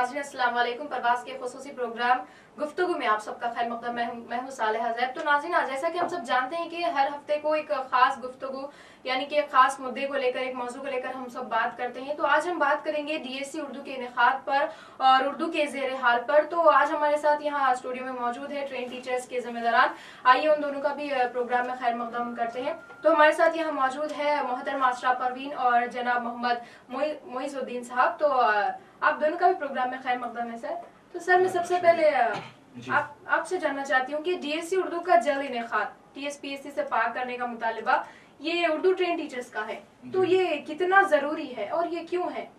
नाज़रीन अस्सलाम वालेकुम। प्रवास के खुसूसी प्रोग्राम गुफ्तगू में आप सबका खैर मकदम। मैं हूँ सालेहा ज़ैब। तो नाज़रीन, जैसा कि हम सब जानते हैं कि हर हफ्ते को एक खास गुफ्तगू यानी कि एक खास मुद्दे को लेकर, एक मौजू को लेकर हम सब बात करते हैं। तो आज हम बात करेंगे डीएससी उर्दू के इनेकाद पर और उर्दू के ज़ेर हाल पर। तो आज हमारे साथ यहाँ स्टूडियो में मौजूद है ट्रेन टीचर्स के जिम्मेदारान। आइए उन दोनों का भी प्रोग्राम में खैर मकदम करते हैं। तो हमारे साथ यहाँ मौजूद है मोहतरमा आसरा परवीन और जनाब मोहम्मद मोइजुद्दीन साहब। तो आप दोनों का भी प्रोग्राम में खैर मकदम है सर। तो सर, मैं सबसे पहले आपसे जानना चाहती हूँ कि डीएससी उर्दू का जल्द इनेकाद टीएसपीएससी से पार करने का मुतालिबा ये उर्दू ट्रेन टीचर्स का है, तो ये कितना जरूरी है और ये क्यों है?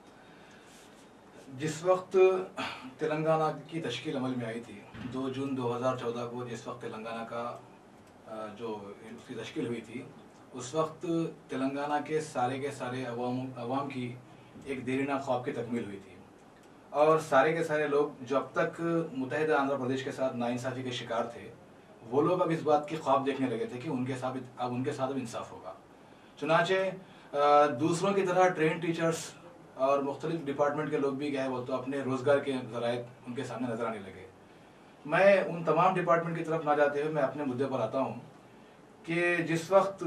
जिस वक्त तेलंगाना की तश्कील अमल में आई थी 2 जून 2014 को, जिस वक्त तेलंगाना का जो उसकी तश्कील हुई थी, उस वक्त तेलंगाना के सारे अवाम की एक देरीना ख्वाब की तकमील हुई थी और सारे लोग जो अब तक मुत्तहिदा आंध्र प्रदेश के साथ नाइंसाफ़ी के शिकार थे, वो लोग अब इस बात की ख्वाब देखने लगे थे कि उनके साथ अब इंसाफ होगा। चुनाचे दूसरों की तरह ट्रेन टीचर्स और मुख्तलिफ डिपार्टमेंट के लोग भी गए, वो तो अपने रोज़गार के ज़राए उनके सामने नजर आने लगे। मैं उन तमाम डिपार्टमेंट की तरफ ना जाते हुए मैं अपने मुद्दे पर आता हूँ कि जिस वक्त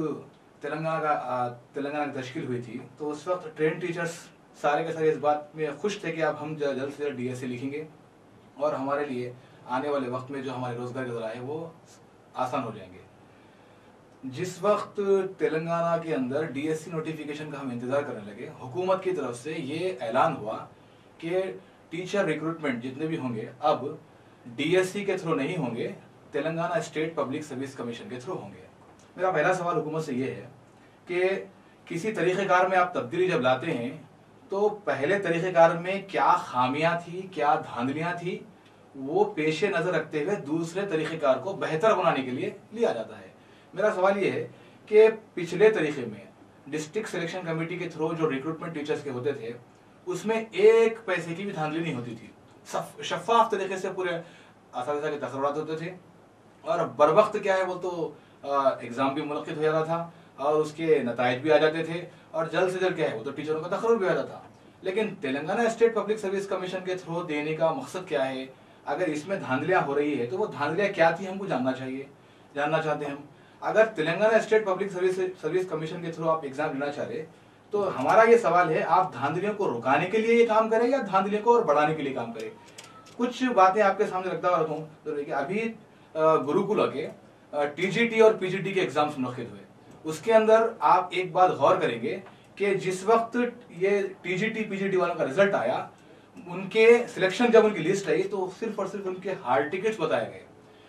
तेलंगाना की तश्कील हुई थी, तो उस वक्त ट्रेन टीचर्स सारे के सारे इस बात में खुश थे कि अब हम जल्द से जल्द डीएससी लिखेंगे और हमारे लिए आने वाले वक्त में जो हमारे रोज़गार के ज़राए वो आसान हो जाएंगे। जिस वक्त तेलंगाना के अंदर डीएससी नोटिफिकेशन का हम इंतज़ार करने लगे, हुकूमत की तरफ से ये ऐलान हुआ कि टीचर रिक्रूटमेंट जितने भी होंगे अब डीएससी के थ्रू नहीं होंगे, Telangana state public service commission के थ्रू होंगे। मेरा पहला सवाल हुकूमत से ये है कि किसी तरीक़ेकार में आप तब्दीली जब लाते हैं तो पहले तरीक़ेकार में क्या खामियां थी, क्या धांधलियां थी, वो पेशे नज़र रखते हुए दूसरे तरीक़ेकार को बेहतर बनाने के लिए लिया जाता है। मेरा सवाल ये है कि पिछले तरीके में डिस्ट्रिक्ट सिलेक्शन कमेटी के थ्रू जो रिक्रूटमेंट टीचर्स के होते थे, उसमें एक पैसे की भी धांधली नहीं होती थी। शफाफ तरीके से पूरे असातिज़ा के तकर्रात होते थे और बर वक्त क्या है वो तो एग्ज़ाम भी मुनक्किद हो जाता था और उसके नताइज भी आ जाते थे और जल्द से जल्द क्या है वो तो टीचरों का तकर्रुर भी आ जाता था। लेकिन Telangana state public service commission के थ्रू देने का मकसद क्या है? अगर इसमें धांधलियां हो रही है तो वो धांधलियां क्या थी हमको जानना चाहते हैं हम। अगर Telangana state public service commission के थ्रू आप एग्जाम लेना चाह रहे, तो हमारा ये सवाल है, आप धांधलियों को रुकाने के लिए ये काम करें या धांधलियों को और बढ़ाने के लिए काम करें? कुछ बातें आपके सामने रखता हुआ रखूं तो देखिए, अभी गुरुकुल के टीजीटी और पीजीटी के एग्जाम्स मुनक्किद हुए, उसके अंदर आप एक बात गौर करेंगे कि जिस वक्त ये टीजीटी पीजीटी वालों का रिजल्ट आया, उनके सिलेक्शन जब उनकी लिस्ट आई तो सिर्फ और सिर्फ उनके हाल टिकट्स बताए गए।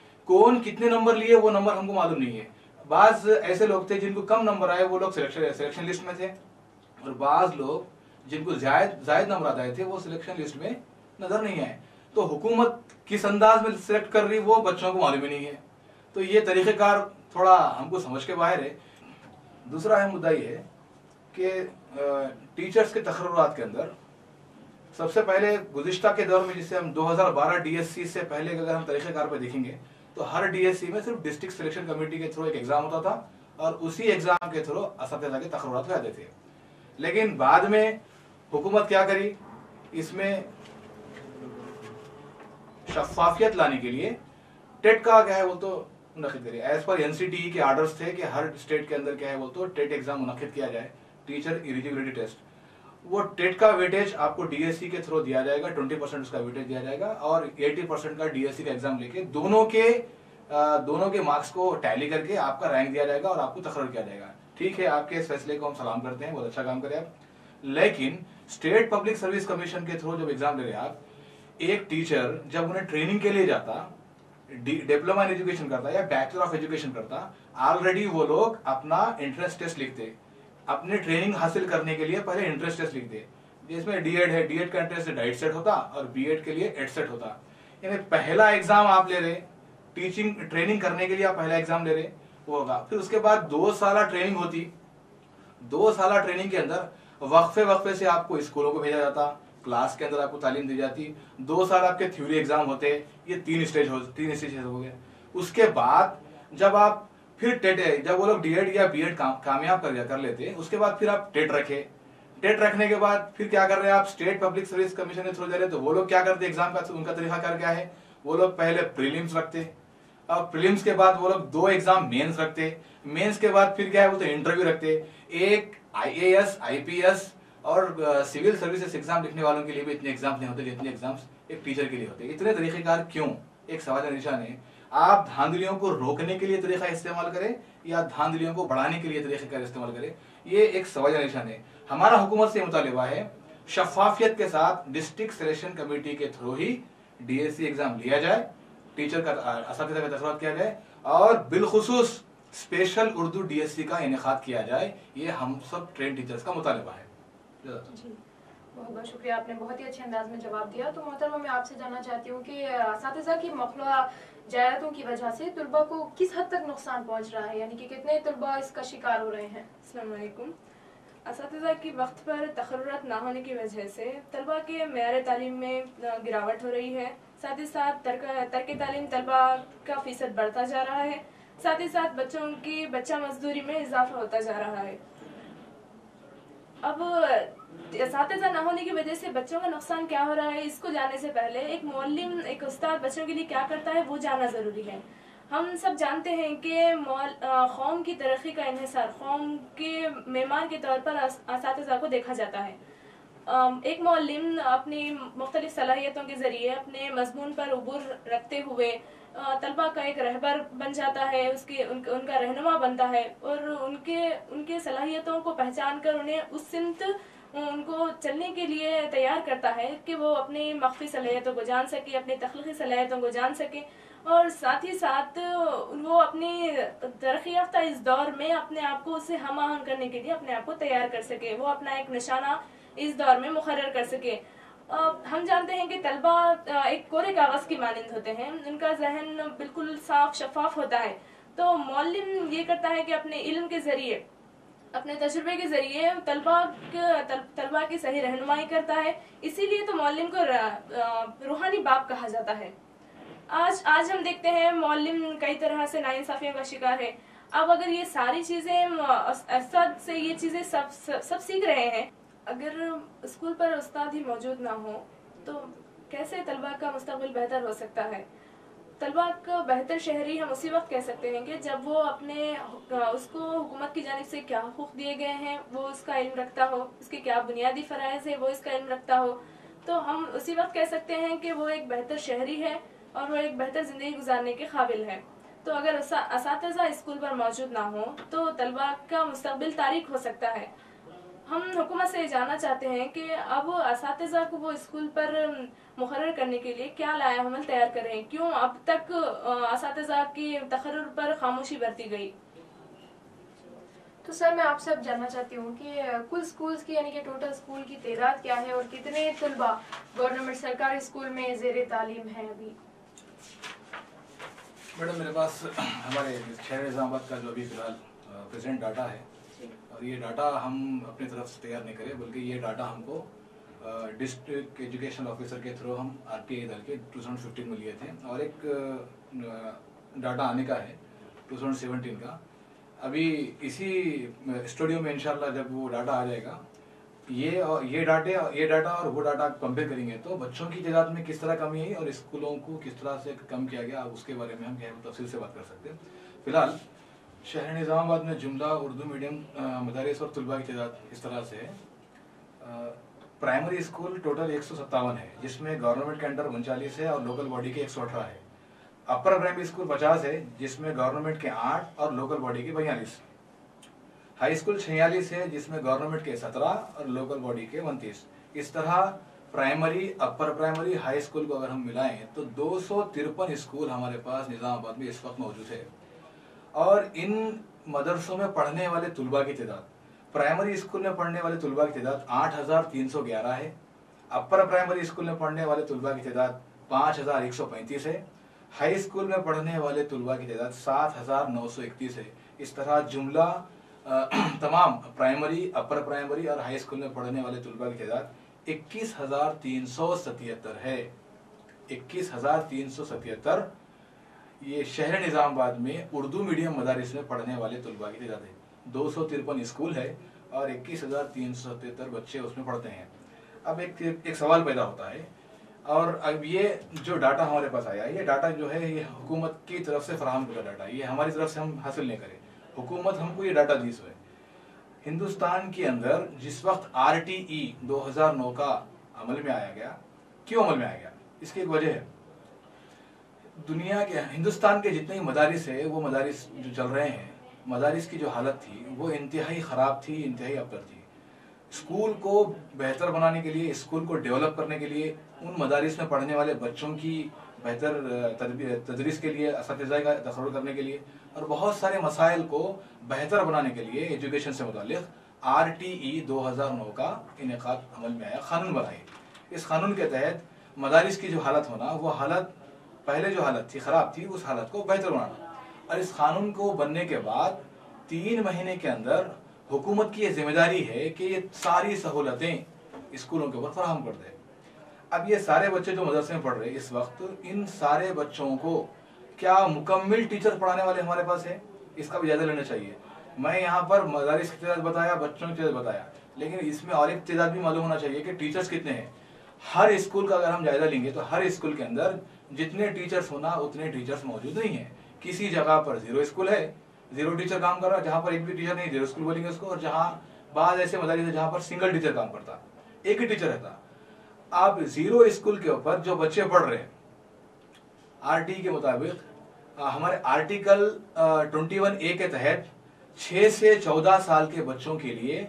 कौन कितने नंबर लिए वो नंबर हमको मालूम नहीं है। बाज ऐसे लोग थे जिनको कम नंबर आए, वो लोग सिलेक्शन लिस्ट में थे और बाज लोग जिनको जायद नंबर आए थे वो सिलेक्शन लिस्ट में नजर नहीं आए। तो हुकूमत किस अंदाज में सिलेक्ट कर रही वो बच्चों को मालूम ही नहीं है। तो ये तरीक़ेकार थोड़ा हमको समझ के बाहर है। दूसरा अहम मुद्दा ये है कि टीचर्स के तकर्रुरात के अंदर सबसे पहले गुज़िश्ता के दौर में, जिसे हम 2012 डीएससी से पहले अगर हम तरीक़ेकार पर देखेंगे तो हर डीएससी में सिर्फ डिस्ट्रिक्ट सिलेक्शन कमेटी के थ्रू एक एग्जाम होता था और उसी एग्जाम के थ्रू असातिज़ा के तकर्रुरात आते थे। लेकिन बाद में हुकूमत क्या करी, इसमें शफाफियत लाने के लिए टेट का क्या है वो तो मुनक्किद करिए। एज पर एनसीटीई के आर्डर्स थे कि हर स्टेट के अंदर क्या है वो तो टेट एग्जाम मुनक्किद किया जाए, टीचर एलिजिबिलिटी टेस्ट। वो टेट का वेटेज आपको डीएससी के थ्रू दिया जाएगा, 20% उसका वेटेज दिया जाएगा और 80% का डीएससी का एग्जाम लेके दोनों के मार्क्स को टैली करके आपका रैंक दिया जाएगा और आपको तकर्रुर किया जाएगा। ठीक है, आपके इस फैसले को हम सलाम करते हैं, बहुत अच्छा काम करें आप। लेकिन स्टेट पब्लिक सर्विस कमीशन के थ्रू जब एग्जाम ले रहे आप, एक टीचर जब उन्हें ट्रेनिंग के लिए जाता, डिप्लोमा इन एजुकेशन करता या बैचलर ऑफ एजुकेशन करता, ऑलरेडी वो लोग अपना एंट्रेंस टेस्ट लिखते, अपने ट्रेनिंग हासिल करने के लिए पहले एंट्रेंस टेस्ट लिखते। जिसमें डीएड है, डीएड का एंट्रेंस डाइट सेट होता और बीएड के लिए एड सेट होता। यानी पहला एग्जाम आप ले रहे, टीचिंग ट्रेनिंग करने के लिए आप पहला एग्जाम ले रहे वो होगा। फिर उसके बाद 2 साल ट्रेनिंग होती, 2 साल ट्रेनिंग के अंदर वक्फे से आपको स्कूलों को भेजा जाता, क्लास के अंदर आपको तालीम दी जाती। 2 साल आपके थ्योरी एग्जाम होते, ये 3 स्टेज हो गए। उसके बाद जब आप फिर टेट, जब वो लोग डीएड या बीएड कामयाब कर लेते, उसके बाद फिर आप टेट रखे। टेट रखने के बाद फिर क्या कर रहे हैं आप, स्टेट पब्लिक सर्विस कमीशन के थ्रू जा रहे हैं, तो वो लोग क्या करते हैं एग्जाम का, उनका तरीका क्या है, वो लोग पहले प्रीलिम्स रखते, और प्रीलिम्स के बाद वो लोग 2 एग्जाम मेंस रखते, मेंस के बाद फिर क्या है वो तो इंटरव्यू रखते, एक IAS IPS और सिविल सर्विसेज एग्जाम लिखने वालों के लिए भी इतने एग्जाम्स नहीं होते जितने एग्जाम्स एक टीचर के लिए होते। इतने तरीकेकार क्यों, एक सवाल का निशान है। आप धांधलियों को रोकने के लिए तरीका इस्तेमाल करें या धांधलियों को बढ़ाने के लिए तरीका इस्तेमाल करें, ये एक सवाल का निशान है। हमारा हुकूमत से मुतालिबा है शफाफियत के साथ डिस्ट्रिक्ट सिलेक्शन कमेटी के थ्रू ही DSC एग्जाम लिया जाए, टीचर का असातिज़ा का तसर्रुफ़ किया जाए, और बिलखुसूस स्पेशल उर्दू DSC का इनेकाद किया जाए। ये हम सब ट्रेन टीचर्स का मुतालिबा है। जी, बहुत बहुत शुक्रिया, आपने बहुत ही अच्छे अंदाज में जवाब दिया। तो मोहतरमा, मैं आपसे जानना चाहती हूँ कि असातिज़ा की मखलूआ जायदातों की वजह से तुलबा को किस हद तक नुकसान पहुँच रहा है, यानी कि कितने तुलबा इसका शिकार हो रहे हैं? अस्सलाम वालेकुम। असातिज़ा की वक्त पर तखर्रुरात ना होने की वजह से तलबा के मेयार तालीम में गिरावट हो रही है। साथ ही साथ तर्क तालीम तलबा का फीसद बढ़ता जा रहा है। साथ ही साथ बच्चों की बच्चा मजदूरी में इजाफा होता जा रहा है। अब असातिज़ा ना होने की वजह से बच्चों का नुकसान क्या हो रहा है, इसको जानने से पहले एक मुअल्लिम, एक उस्ताद बच्चों के लिए क्या करता है वो जानना ज़रूरी है। हम सब जानते हैं कि कौम की तरक्की का इन्हिसार कौम के मेहमान के तौर पर असातिज़ा को देखा जाता है। एक मुअल्लिम अपनी मुख्तलिफ सलाहियतों के ज़रिए अपने मजमून पर उबूर रखते हुए तलबा का एक रहबर बन जाता है, उनका रहनुमा बनता है, और उनके सलाहियतों को पहचान कर उन्हें उस सिमत उनको चलने के लिए तैयार करता है कि वो अपनी मख्फी सलाहियतों को जान सके, अपनी तख्लीकी सलाहियतों को जान सके, और साथ ही साथ वो अपनी तरक्की याफ्ता इस दौर में अपने आप को उससे हम आहंग करने के लिए अपने आप को तैयार कर सके, वो अपना एक निशाना इस दौर में मुकर्रर कर सके। हम जानते हैं कि तलबा एक कोरे कागज की मानंद होते हैं, उनका जहन बिल्कुल साफ शफाफ होता है। तो मौलिम ये करता है कि अपने इल्म के जरिए, अपने तजुर्बे के जरिए तलबा की सही रहनुमाई करता है। इसीलिए तो मौलिम को रूहानी बाप कहा जाता है। आज हम देखते हैं मौलिम कई तरह से नाइंसाफियों का शिकार है। अब अगर ये सारी चीजें असद से ये चीजें सब सीख रहे हैं, अगर स्कूल पर उस्ताद ही मौजूद ना हो तो कैसे तलबा का मुस्तकबिल बेहतर हो सकता है। तलबा का बेहतर शहरी हम उसी वक्त कह सकते हैं कि जब वो उसको हुकूमत की जानिब से क्या हुकूक दिए गए हैं वो उसका इल्म रखता हो, उसके क्या बुनियादी फ़राइज़ है वो इसका इल्म रखता हो, तो हम उसी वक्त कह सकते हैं कि वो एक बेहतर शहरी है और वो एक बेहतर ज़िंदगी गुजारने के काबिल है। तो अगर असातिज़ा स्कूल पर मौजूद ना हो तो तलबा का मुस्तकबिल तारीक हो सकता है। हम हुकूमत से जानना चाहते हैं कि अब असातिज़ा को वो स्कूल पर मुकर्रर करने के लिए क्या लाया अमल तैयार करें, क्यों अब तक असातिज़ा की तकर्रुर पर खामोशी बरती गई। तो सर, मैं आपसे अब जानना चाहती हूँ कि कुल स्कूल्स की यानी कि टोटल स्कूल की तादाद क्या है और कितने तलबा गवर्नमेंट सरकारी स्कूल में ज़ेरे तालीम है अभी? मैडम, मेरे पास हमारे शहर निज़ामाबाद का जो अभी फिलहाल प्रेजेंट डाटा है, और ये डाटा हम अपनी तरफ से तैयार नहीं करें, बल्कि ये डाटा हमको डिस्ट्रिक्ट एजुकेशन ऑफिसर के थ्रू हम RTI दल के 2015 में लिए थे, और एक डाटा आने का है 2017 का। अभी इसी स्टूडियो में इंशाल्लाह जब वो डाटा आ जाएगा, ये डाटा और वो डाटा कंपेयर करेंगे तो बच्चों की तादाद में किस तरह कमी आई और स्कूलों को किस तरह से कम किया गया, उसके बारे में हम तफसील से बात कर सकते हैं। फिलहाल शहर निज़ामाबाद में जुमला उर्दू मीडियम मदारिस और तलबा की तादाद इस तरह से है। प्राइमरी स्कूल टोटल 157 है, जिसमें गवर्नमेंट के अंडर 39 है और लोकल बॉडी के 118 है। अपर प्राइमरी स्कूल 50 है, जिसमें गवर्नमेंट के 8 और लोकल बॉडी के 42। हाई स्कूल 46 है, जिसमें गवर्नमेंट के 17 और लोकल बॉडी के 29। इस तरह primary, upper primary, high school को अगर हम मिलाएं तो 253 स्कूल हमारे पास निज़ामाबाद में इस वक्त मौजूद है। और इन मदरसों में पढ़ने वाले तुलबा की तादाद, प्राइमरी स्कूल में पढ़ने वाले तुलबा की तादाद 8311 है, अपर प्राइमरी स्कूल में पढ़ने वाले तुलबा की तादाद 5135 है, हाई स्कूल में पढ़ने वाले तुलबा की तादाद 7931 है। इस तरह जुमला तमाम प्राइमरी, अपर प्राइमरी और हाई स्कूल में पढ़ने वाले तुलबा की तादाद 21377 है। 21377 ये शहर निज़ामाबाद में उर्दू मीडियम मदारिस में पढ़ने वाले तुलबा की तादाद है। 253 स्कूल है और 21,377 बच्चे उसमें पढ़ते हैं। अब एक सवाल पैदा होता है, और अब ये जो डाटा हमारे पास आया, ये डाटा जो है ये हुकूमत की तरफ से फराहम किया डाटा, ये हमारी तरफ से हम हासिल नहीं करें, हुकूमत हमको ये डाटा दी है। हिंदुस्तान के अंदर जिस वक्त RTE 2009 का अमल में आया गया, क्यों अमल में आया गया, इसकी एक वजह है। दुनिया के हिंदुस्तान के जितने मदारिस है, वो मदारिस जो चल रहे हैं, मदारिस की जो हालत थी वो इंतहाई ख़राब थी, इंतहाई अबतर थी। स्कूल को बेहतर बनाने के लिए, स्कूल को डेवलप करने के लिए, उन मदारिस में पढ़ने वाले बच्चों की बेहतर तदरीस के लिए, असातिज़ा का तखर्रुज करने के लिए, और बहुत सारे मसाइल को बेहतर बनाने के लिए एजुकेशन से मुताल्लिक़ RTE 2009 का इनेकाद अमल में आया, कानून बनाए। इस कानून के तहत मदारिस की जो हालत होना, वो हालत पहले जो हालत थी ख़राब थी, उस हालत को बेहतर बनाना। और इस कानून को बनने के बाद 3 महीने के अंदर हुकूमत की ये जिम्मेदारी है कि ये सारी सहूलतें स्कूलों के ऊपर फराहम कर दे। अब ये सारे बच्चे जो मदरसे में पढ़ रहे हैं इस वक्त, इन सारे बच्चों को क्या मुकम्मल टीचर पढ़ाने वाले हमारे पास है, इसका भी जायजा लेना चाहिए। मैं यहाँ पर मदारिस की तादाद बताया, बच्चों की तादाद बताया, लेकिन इसमें और एक तादाद भी मालूम होना चाहिए कि टीचर्स कितने हैं। हर स्कूल का अगर हम जायजा लेंगे तो हर स्कूल के अंदर जितने टीचर्स होना उतने टीचर्स मौजूद नहीं है। किसी जगह पर 0 स्कूल है, 0 टीचर काम कर रहा है, जहाँ पर एक भी टीचर नहीं, 0 स्कूल बोलेंगे उसको। और जहाँ बाद ऐसे मदारिस है जहाँ पर सिंगल टीचर काम करता, एक ही टीचर रहता। अब 0 स्कूल के ऊपर जो बच्चे पढ़ रहे हैं, RTE के मुताबिक हमारे आर्टिकल 21A के तहत 6 से 14 साल के बच्चों के लिए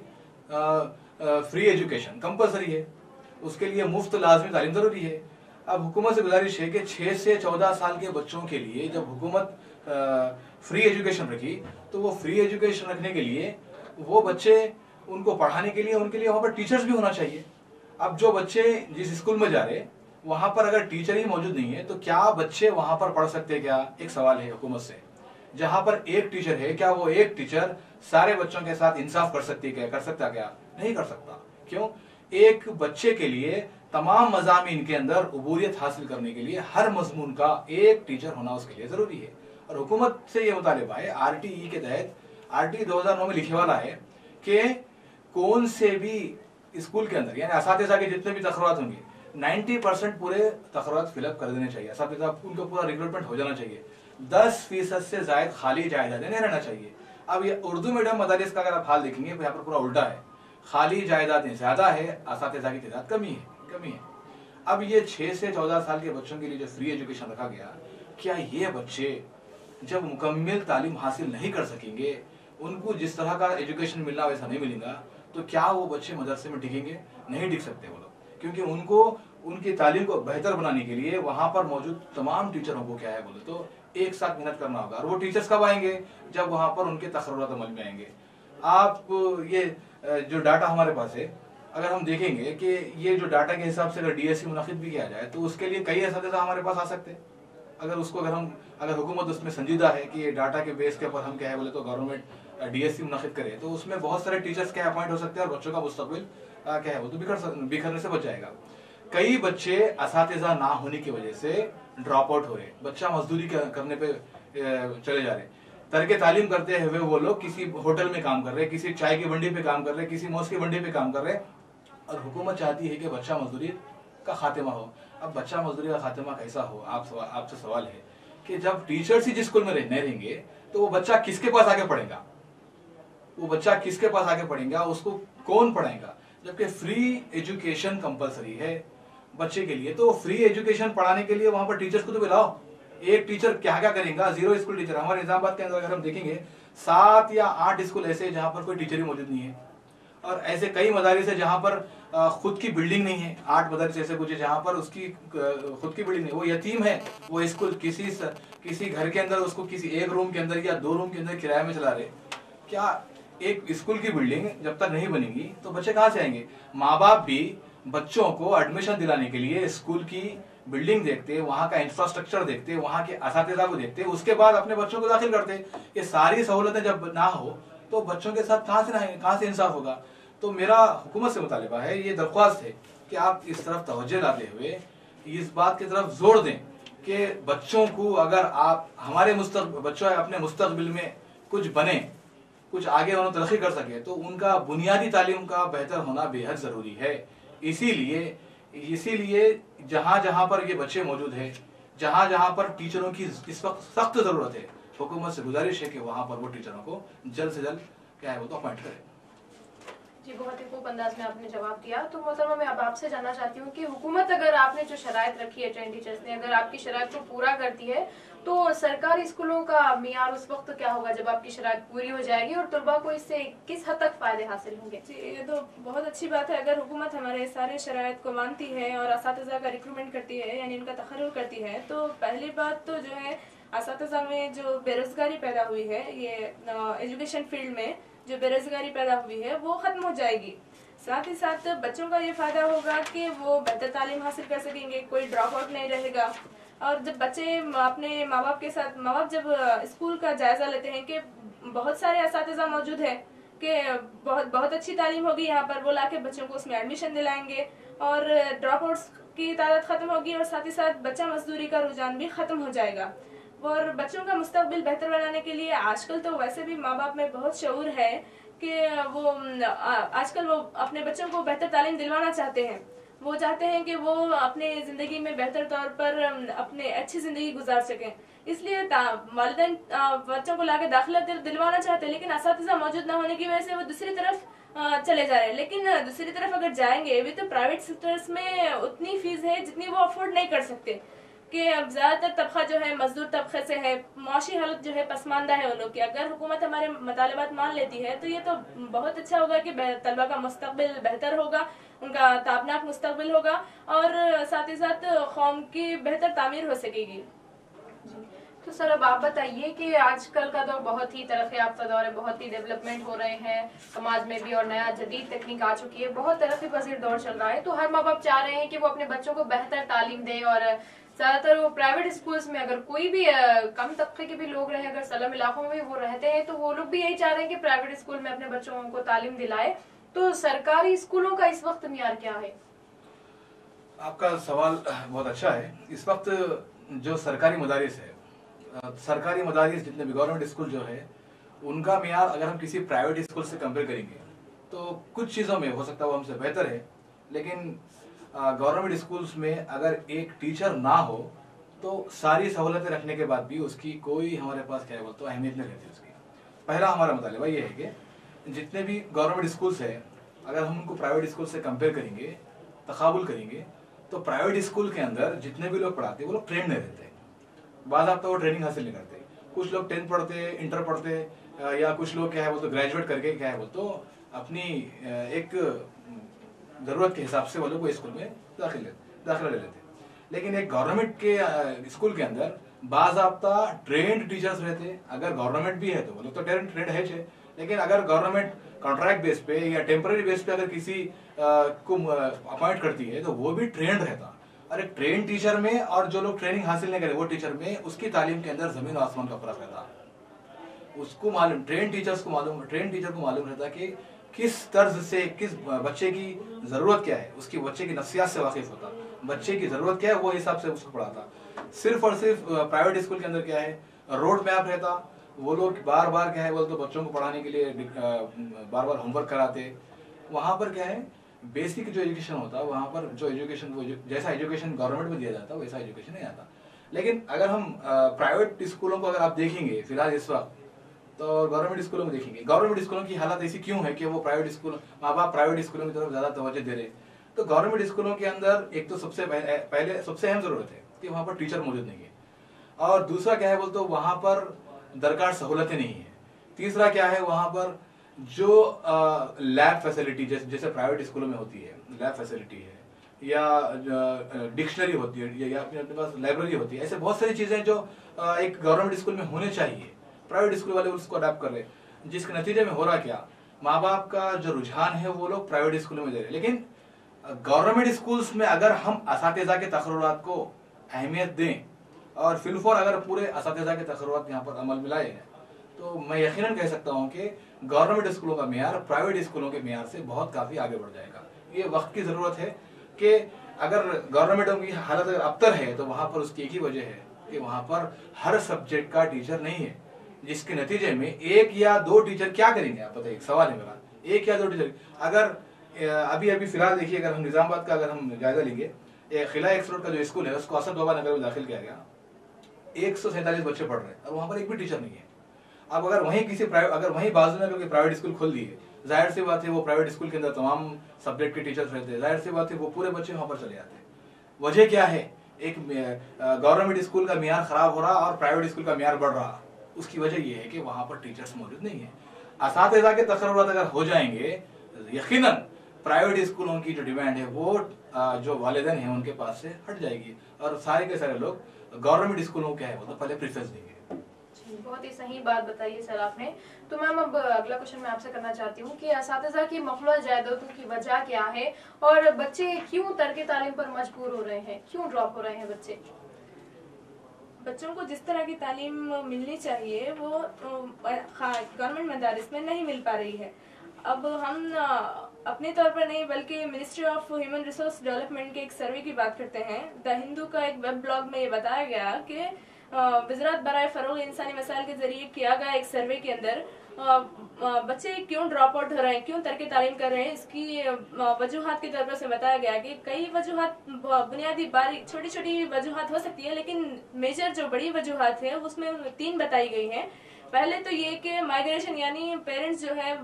फ्री एजुकेशन कंपलसरी है, उसके लिए मुफ्त लाजमी तालीम जरूरी है। अब हुकूमत से गुजारिश है कि 6 से 14 साल के बच्चों के लिए जब हुकूमत फ्री एजुकेशन रखी, तो वो फ्री एजुकेशन रखने के लिए वो बच्चे, उनको पढ़ाने के लिए उनके लिए वहाँ पर टीचर्स भी होना चाहिए। अब जो बच्चे जिस स्कूल में जा रहे वहाँ पर अगर टीचर ही मौजूद नहीं है तो क्या बच्चे वहाँ पर पढ़ सकते हैं क्या, एक सवाल है हुकूमत से। जहाँ पर एक टीचर है, क्या वो एक टीचर सारे बच्चों के साथ इंसाफ कर सकती है क्या, कर सकता क्या? नहीं कर सकता। क्यों? एक बच्चे के लिए तमाम मज़ामीन के अंदर उबूरियत हासिल करने के लिए हर मजमून का एक टीचर होना उसके लिए जरूरी है। और हुकूमत से ये मुतालिबा है, RTE के तहत, RTE 2009 में लिखे वाला है कि कौन से भी स्कूल के अंदर, यानी असातिज़ा के जितने भी तखर्रुरात होंगे, 90% पूरे तखर्रुरात फिलअप कर देने चाहिए। असातिज़ा उनका पूरा रिक्रूटमेंट हो जाना चाहिए। 10% से जायद खाली जायदादें नहीं रहना चाहिए। अब ये उर्दू मीडियम मदारिस का अगर आप हाल देखेंगे तो यहाँ पर पूरा उल्टा है, खाली जायदादें ज्यादा है, असातिज़ा की तादाद कमी है। अब ये 6 से 14 साल के बच्चों के लिए जो फ्री एजुकेशन रखा गया, क्या ये बच्चे जब मुकम्मल तालीम हासिल नहीं कर सकेंगे, उनको जिस तरह का एजुकेशन मिलना वैसा नहीं मिलेगा, तो क्या वो बच्चे मदरसे में टिकेंगे? नहीं टिक सकते वो लोग, क्योंकि उनको उनकी तालीम को बेहतर बनाने के लिए वहाँ पर मौजूद तमाम टीचरों को क्या है बोले तो एक साथ मेहनत करना होगा। और वो टीचर्स कब आएंगे? जब वहाँ पर उनके तखर्रुरात अमल में आएंगे। आप ये जो डाटा हमारे पास है, अगर हम देखेंगे कि ये जो डाटा के हिसाब से अगर DSE मुनाकिद भी किया जाए तो उसके लिए कई असातिज़ा हमारे पास आ सकते हैं। अगर हुकूमत उसमें संजीदा है कि ये डाटा के बेस के ऊपर हम क्या है बोले तो गवर्नमेंट DSE मुनाकिद करे, तो उसमें बहुत सारे टीचर्स क्या अपॉइंट हो सकते हैं और बच्चों का मुस्तकबिल क्या है वो तो बिखरने से बच जाएगा। कई बच्चे असातिज़ा ना होने की वजह से ड्रॉप आउट हो रहे, बच्चा मजदूरी करने पे चले जा रहे, तरके तालीम करते हुए वो लोग किसी होटल में काम कर रहे, किसी चाय की मंडी पे काम कर रहे, किसी मोस की मंडी पे काम कर रहे, और हुकूमत चाहती है कि बच्चा मजदूरी का खात्मा हो। अब बच्चा मजदूरी का खात्मा कैसा हो? आपसे सवाल है कि जब टीचर्स ही जिस स्कूल में नहीं रहेंगे तो वो बच्चा किसके पास आगे पढ़ेगा? उसको कौन पढ़ाएगा? जबकि फ्री एजुकेशन कंपलसरी है बच्चे के लिए, तो फ्री एजुकेशन पढ़ाने के लिए वहां पर टीचर्स को तो बुलाओ। एक टीचर क्या करेगा? 0 स्कूल टीचर। हमारे निजामाबाद के अंदर अगर हम देखेंगे 7 या 8 स्कूल ऐसे जहां पर कोई टीचर ही मौजूद नहीं है, और ऐसे कई मदारिस है जहां पर खुद की बिल्डिंग नहीं है। 8 मदारिस ऐसे कुछ है जहां पर उसकी खुद की बिल्डिंग नहीं, वो यतीम है। वो स्कूल किसी घर के अंदर उसको किसी एक रूम के अंदर या 2 रूम के अंदर किराए में चला रहे। क्या एक स्कूल की बिल्डिंग जब तक नहीं बनेगी तो बच्चे कहाँ से आएंगे? माँ बाप भी बच्चों को एडमिशन दिलाने के लिए स्कूल की बिल्डिंग देखते, वहाँ का इंफ्रास्ट्रक्चर देखते, वहाँ के असातिज़ा को देखते, उसके बाद अपने बच्चों को दाखिल करते। ये सारी सहूलतें जब ना हो तो बच्चों के साथ कहाँ से इंसाफ होगा? तो मेरा हुकूमत से मुतालिबा है, ये दरख्वास्त है कि आप इस तरफ तवज्जो लाते हुए इस बात की तरफ जोर दें कि बच्चों को, अगर आप हमारे बच्चों अपने मुस्तकबिल में कुछ बने, कुछ आगे उन्होंने तरक्की कर सके तो उनका बुनियादी तालीम का बेहतर होना बेहद ज़रूरी है। इसीलिए इसीलिए जहाँ जहाँ पर ये बच्चे मौजूद हैं, जहाँ जहाँ पर टीचरों की इस वक्त सख्त ज़रूरत है, हुकूमत से गुजारिश है कि वहाँ पर वो टीचरों को जल्द से जल्द क्या है वो तो अपॉइंट करें। जी, बहुत ही खूब अंदाज में आपने जवाब दिया। तो मोहतरमा, मैं अब आपसे जानना चाहती हूँ कि हुकूमत अगर आपने जो शराइत रखी है ट्रेन टीचर्स ने, अगर आपकी शराइत को पूरा करती है तो सरकारी स्कूलों का मियार उस वक्त क्या होगा जब आपकी शराइत पूरी हो जाएगी, और तलबा को इससे किस हद तक फायदे हासिल होंगे? जी, ये तो बहुत अच्छी बात है। अगर हुकूमत हमारे सारे शराइत को मानती है और असातिज़ा का रिक्रूटमेंट करती है, यानी इनका तखर्रुर करती है, तो पहली बात तो जो है असातिज़ा में जो बेरोज़गारी पैदा हुई है, ये एजुकेशन फील्ड में जो बेरोज़गारी पैदा हुई है वो ख़त्म हो जाएगी। साथ ही साथ बच्चों का ये फ़ायदा होगा कि वो बेहतर तालीम हासिल कर सकेंगे, कोई ड्रॉप आउट नहीं रहेगा। और जब बच्चे अपने माँ बाप के साथ, माँ बाप जब स्कूल का जायज़ा लेते हैं कि बहुत सारे असातिज़ा मौजूद है कि बहुत बहुत अच्छी तालीम होगी यहाँ पर, वो लाके बच्चों को उसमें एडमिशन दिलाएंगे और ड्रॉप आउट्स की तादाद ख़त्म होगी और साथ ही साथ बच्चा मजदूरी का रुझान भी ख़त्म हो जाएगा। और बच्चों का मुस्तकबिल बेहतर बनाने के लिए आजकल तो वैसे भी माँ बाप में बहुत शऊर है कि वो आजकल वो अपने बच्चों को बेहतर तालीम दिलवाना चाहते हैं। वो चाहते हैं कि वो अपने ज़िंदगी में बेहतर तौर पर अपने अच्छी ज़िंदगी गुजार सकें, इसलिए वालिदैन बच्चों को लाके दाखिला दिलवाना चाहते हैं, लेकिन असातिज़ा मौजूद न होने की वजह से वो दूसरी तरफ चले जा रहे हैं। लेकिन दूसरी तरफ अगर जाएंगे भी तो प्राइवेट सेक्टर्स में उतनी फीस है जितनी वो अफोर्ड नहीं कर सकते, कि अब ज़्यादातर तबका जो है मजदूर तबके से है, माशी हालत जो है पसमानदा है उन लोग की। अगर हुकूमत हमारे मुतालबात मान लेती है तो ये तो बहुत अच्छा होगा कि तलबा का मुस्तकबिल बेहतर होगा, उनका ताबनाक मुस्तकबिल होगा और साथ ही साथ कौम की बेहतर तामीर हो सकेगी। तो सर, अब आप बताइए कि आजकल का दौर बहुत ही तरक्की याफ्ता दौर है, बहुत ही डेवलपमेंट हो रहे हैं समाज में भी और नया जदीद तकनीक आ चुकी है, बहुत तरक्की पजीर दौर चल रहा है। तो हर माँ बाप चाह रहे हैं कि वो अपने बच्चों को बेहतर तालीम दें और ज्यादातर वो प्राइवेट स्कूल्स में, अगर कोई भी कम तबके के भी लोग रहे, अगर सलम इलाकों में वो रहते हैं तो वो लोग भी यही चाह रहे हैं कि प्राइवेट स्कूल में अपने बच्चों को तालीम दिलाए। तो सरकारी स्कूलों का इस वक्त मियार क्या है? आपका सवाल बहुत अच्छा है। इस वक्त जो सरकारी मदारिस है, सरकारी मदारिस जितने भी गवर्नमेंट स्कूल जो है, उनका मियार अगर हम किसी प्राइवेट स्कूल से कंपेयर करेंगे तो कुछ चीज़ों में हो सकता है वो हमसे बेहतर है, लेकिन गवर्नमेंट स्कूल्स में अगर एक टीचर ना हो तो सारी सहूलतें रखने के बाद भी उसकी कोई हमारे पास क्या बोलते अहमियत नहीं रहती उसकी। पहला हमारा मुतालिबा ये है कि जितने भी गवर्नमेंट स्कूल्स है, अगर हम उनको प्राइवेट स्कूल से कंपेयर करेंगे, तकाबुल करेंगे, तो प्राइवेट स्कूल के अंदर जितने भी लोग पढ़ाते हैं वो लोग ट्रेन नहीं रहते, बाद आप तो वो ट्रेनिंग हासिल नहीं करते। कुछ लोग 10th पढ़ते, इंटर पढ़ते, या कुछ लोग क्या है बोलते ग्रेजुएट करके क्या है बोलते अपनी एक ज़रूरत के हिसाब से वो लोग स्कूल में दाखिला ले लेते। लेकिन एक गवर्नमेंट के स्कूल के अंदर बाज़ाब्ता ट्रेंड टीचर्स रहते। अगर गवर्नमेंट भी है तो वो लोग तो ट्रेंड है, लेकिन अगर गवर्नमेंट कॉन्ट्रैक्ट बेस पे या टेम्पररी बेस पे अगर किसी को अपॉइंट करती है तो वो भी ट्रेंड रहता। अरे ट्रेन टीचर में और जो लोग ट्रेनिंग हासिल नहीं करे वो टीचर में, उसकी तालीम के अंदर जमीन और आसमान का फर्क रहता। उसको मालूम, ट्रेन टीचर को मालूम रहता कि किस तर्ज से किस बच्चे की जरूरत क्या है, उसकी बच्चे की नफ्सियात से वाकिफ होता, बच्चे की जरूरत क्या है वो हिसाब से उसको पढ़ाता। सिर्फ और सिर्फ प्राइवेट स्कूल के अंदर क्या है, रोड मैप रहता, वो लोग बार बार क्या है बोलते बच्चों को पढ़ाने के लिए बार बार होमवर्क कराते। वहाँ पर क्या है, बेसिक जो एजुकेशन होता है वहाँ पर जो एजुकेशन वो जैसा एजुकेशन गवर्नमेंट में दिया जाता है वैसा एजुकेशन नहीं आता। लेकिन अगर हम प्राइवेट स्कूलों को अगर आप देखेंगे फिलहाल इस वक्त, तो गवर्नमेंट स्कूलों में देखेंगे, गवर्नमेंट स्कूलों की हालत ऐसी क्यों है कि वो प्राइवेट स्कूल, माँ बाप प्राइवेट स्कूलों की तरफ ज़्यादा तवज्जो दे रहे। तो गवर्नमेंट स्कूलों के अंदर एक तो सबसे पहले सबसे अहम ज़रूरत है कि वहाँ पर टीचर मौजूद नहीं है, और दूसरा क्या है बोलते वहाँ पर दरकार सहूलतें नहीं है। तीसरा क्या है, वहाँ पर जो लैब फैसिलिटी जैसे प्राइवेट स्कूलों में होती है, लैब फैसिलिटी है या डिक्शनरी होती है या अपने पास लाइब्रेरी होती है, ऐसे बहुत सारी चीज़ें जो एक गवर्नमेंट स्कूल में होने चाहिए, प्राइवेट स्कूल वाले उसको अडॉप्ट कर रहे, जिसके नतीजे में हो रहा क्या, माँ बाप का जो रुझान है वो लोग प्राइवेट स्कूलों में दे रहे। लेकिन गवर्नमेंट स्कूल्स में अगर हम असातिज़ा के तकर्रुरात को अहमियत दें और फिलफौर अगर पूरे असातिज़ा के तकर्रुरात यहाँ पर अमल में लाए, तो मैं यकीनन कह सकता हूँ कि गवर्नमेंट स्कूलों का मेयार प्राइवेट स्कूलों के मेयार से बहुत काफ़ी आगे बढ़ जाएगा। ये वक्त की ज़रूरत है कि अगर गवर्नमेंटों की हालत अगर अबतर है तो वहाँ पर उसकी एक ही वजह है कि वहाँ पर हर सब्जेक्ट का टीचर नहीं है। जिसके नतीजे में एक या दो टीचर क्या करेंगे? आप बताइए, सवाल है मेरा। एक या दो टीचर अगर अभी फिलहाल देखिए, अगर हम निजामाबाद का अगर हम जायजा लेंगे, खिला एक्स रोड का जो स्कूल है उसको असद बाबा नगर में दाखिल किया गया, 147 बच्चे पढ़ रहे हैं और वहाँ पर एक भी टीचर नहीं है। अब अगर वहीं बाजू में अगर प्राइवेट स्कूल खोल दिए, जाहिर सी बात है वो प्राइवेट स्कूल के अंदर तमाम सब्जेक्ट के टीचर्स रहते हैं, जाहिर सी बात है वो पूरे बच्चे वहाँ पर चले जाते हैं। वजह क्या है? एक गवर्नमेंट स्कूल का मियार खराब हो रहा और प्राइवेट स्कूल का मियार बढ़ रहा। उसकी वजह यह है कि वहाँ पर टीचर्स मौजूद नहीं है। असातिज़ा के तकर्रुरात अगर हो जाएंगे, यकीनन प्राइवेट स्कूलों की जो डिमांड है वो जो वालिदैन हैं उनके पास से हट जाएगी और सारे के सारे लोग गवर्नमेंट स्कूलों क्या है वो तो पहले प्रेफरेंस देंगे। बहुत ही सही बात बताई सर आपने। तो मैम अब अगला क्वेश्चन मैं आपसे करना चाहती हूँ कि असातिज़ा की मखलूआ जायदादों की वजह क्या है और बच्चे क्यों तर्क तालीम पर मजबूर हो रहे हैं, क्यों ड्रॉप हो रहे हैं बच्चे? बच्चों को जिस तरह की तालीम मिलनी चाहिए वो गवर्नमेंट मदारिस में नहीं मिल पा रही है। अब हम अपने तौर पर नहीं बल्कि ministry of human resource development के एक सर्वे की बात करते हैं। द हिंदू का एक वेब ब्लॉग में ये बताया गया कि वज़ारत बराए फ़रोग़ इंसानी मसाइल के जरिए किया गया एक सर्वे के अंदर बच्चे क्यों ड्रॉप आउट हो रहे हैं, क्यों तर्क तालीम कर रहे हैं, इसकी वजूहात के तौर पर से बताया गया कि कई वजूहात, बुनियादी बारीक छोटी छोटी वजूहात हो सकती है, लेकिन मेजर जो बड़ी वजूहात है उसमें 3 बताई गई हैं। पहले तो ये कि माइग्रेशन, यानी पेरेंट्स जो है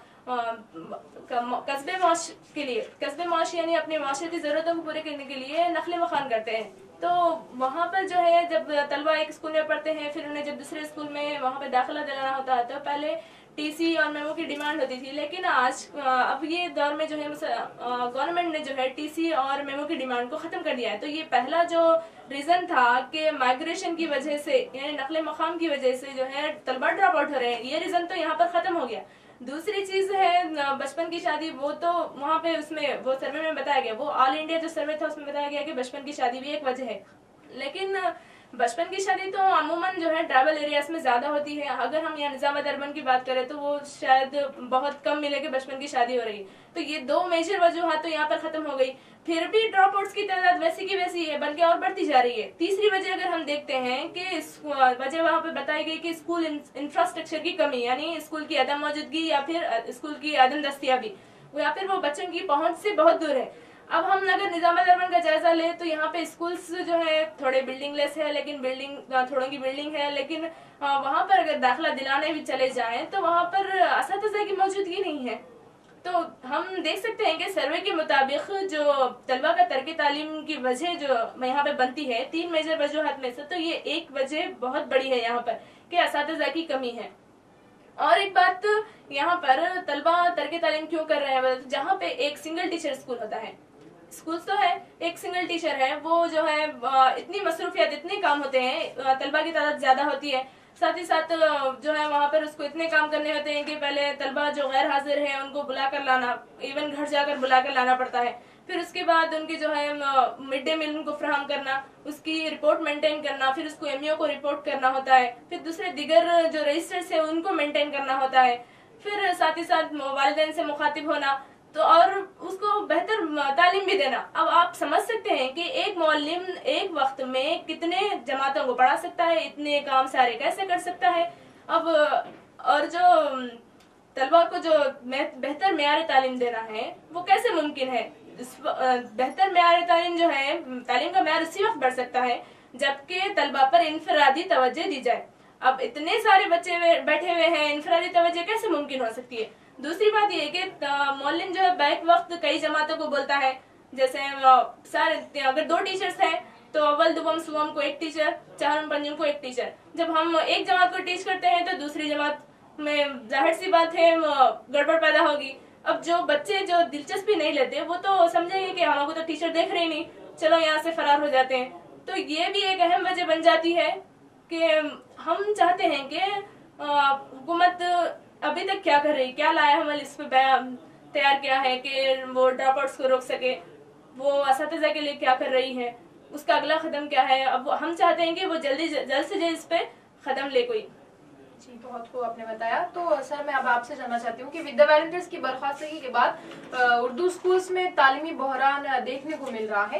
कस्बे माश यानी अपने माशरती ज़रूरतों को पूरे करने के लिए नकल मकान करते हैं। तो वहाँ पर जो है जब तलबा एक स्कूल में पढ़ते हैं, फिर उन्हें जब दूसरे स्कूल में वहाँ पर दाखिला दिलाना होता है तो पहले टीसी और मेमो की डिमांड होती थी, लेकिन आज अब ये दौर में जो है गवर्नमेंट ने जो है टीसी और मेमो की डिमांड को खत्म कर दिया है। तो ये पहला जो रीजन था कि माइग्रेशन की वजह से यानी नकले मकाम की वजह से जो है तलबा ड्रॉप आउट हो रहे हैं, ये रीजन तो यहाँ पर खत्म हो गया। दूसरी चीज है बचपन की शादी, वो तो वहाँ पे उसमें वो सर्वे में बताया गया, वो ऑल इंडिया जो सर्वे था उसमें बताया गया कि बचपन की शादी भी एक वजह है, लेकिन बचपन की शादी तो अमूमन जो है ट्राइबल एरियाज में ज्यादा होती है। अगर हम यहाँ निजामाबाद अर्बन की बात करें तो वो शायद बहुत कम मिले कि बचपन की शादी हो रही है। तो ये 2 मेजर वजूहात तो यहाँ पर खत्म हो गई। फिर भी ड्रॉप आउट्स की तादाद वैसी की वैसी है, बल्कि और बढ़ती जा रही है। तीसरी वजह अगर हम देखते हैं कि वजह वहाँ पे बताई गई कि स्कूल इंफ्रास्ट्रक्चर की कमी, यानी स्कूल की अदम मौजूदगी या फिर स्कूल की अदम दस्तियाबी, या फिर वो बच्चों की पहुंच से बहुत दूर है। अब हम अगर निजामाबाद अर्बन का जायजा ले तो यहाँ पे स्कूल्स जो है थोड़े बिल्डिंग लेस है, लेकिन थोड़ों की बिल्डिंग है, लेकिन वहाँ पर अगर दाखिला दिलाने भी चले जाएं तो वहाँ पर असातिज़ा की मौजूदगी नहीं है। तो हम देख सकते हैं कि सर्वे के मुताबिक जो तलबा का तर्क तालीम की वजह जो यहाँ पे बनती है 3 मेजर वजूहात में से, तो ये एक वजह बहुत बड़ी है यहाँ पर कि असातिज़ा की कमी है। और एक बात, यहाँ पर तलबा तर्क तालीम क्यों कर रहे हैं, जहाँ पे एक सिंगल टीचर स्कूल होता है, स्कूल तो है एक सिंगल टीचर है, वो जो है इतनी मसरूफियत, इतने काम होते हैं, तलबा की तादाद ज्यादा होती है, साथ ही साथ जो है वहाँ पर उसको इतने काम करने होते हैं कि पहले तलबा जो गैर हाजिर है उनको बुला कर लाना, इवन घर जाकर बुला कर लाना पड़ता है, फिर उसके बाद उनकी जो है मिड डे मील उनको फ्राहम करना, उसकी रिपोर्ट मेंटेन करना, फिर उसको एमईओ को रिपोर्ट करना होता है, फिर दूसरे दिगर जो रजिस्टर्स है उनको मेंटेन करना होता है, फिर साथ ही साथ वालिदैन से मुखातिब होना, तो और उसको बेहतर तालीम भी देना। अब आप समझ सकते हैं कि एक मौलिम एक वक्त में कितने जमातों को पढ़ा सकता है, इतने काम सारे कैसे कर सकता है। अब और जो तलबा को जो बेहतर मेयार तालीम देना है वो कैसे मुमकिन है। बेहतर मेयार तालीम जो है, तालीम का मेयार उसी वक्त बढ़ सकता है जबकि तलबा पर इनफरादी तवज्जो दी जाए। अब इतने सारे बच्चे बैठे हुए हैं, इनफरादी तवज्जो कैसे मुमकिन हो सकती है। दूसरी बात यह है कि मौलिम जो है बैक वक्त कई जमातों को बोलता है, जैसे सारे अगर 2 टीचर्स हैं तो अव्वल दुबम सुबम को एक टीचर, चाहरम पंजुम को एक टीचर। जब हम एक जमात को टीच करते हैं तो दूसरी जमात में जाहिर सी बात है गड़बड़ पैदा होगी। अब जो बच्चे जो दिलचस्पी नहीं लेते वो तो समझेंगे कि हमको तो टीचर देख रहे नहीं, चलो यहाँ से फरार हो जाते हैं। तो ये भी एक अहम वजह बन जाती है कि हम चाहते हैं कि हुकूमत अभी तक क्या कर रही, क्या लाया हमल इस पे तैयार किया है कि वो ड्रॉप आउट्स को रोक सके, वो असातिज़ा के लिए क्या कर रही है, उसका अगला कदम क्या है। अब हम चाहते हैं कि वो जल्द से जल्द इस पे कदम ले कोई। जी, बहुत खूब आपने बताया। तो सर मैं अब आपसे जानना चाहती हूँ कि विद द वॉलंटियर्स की बर्खास्तगी के बाद उर्दू स्कूल्स में तालीमी बहरान देखने को मिल रहा है,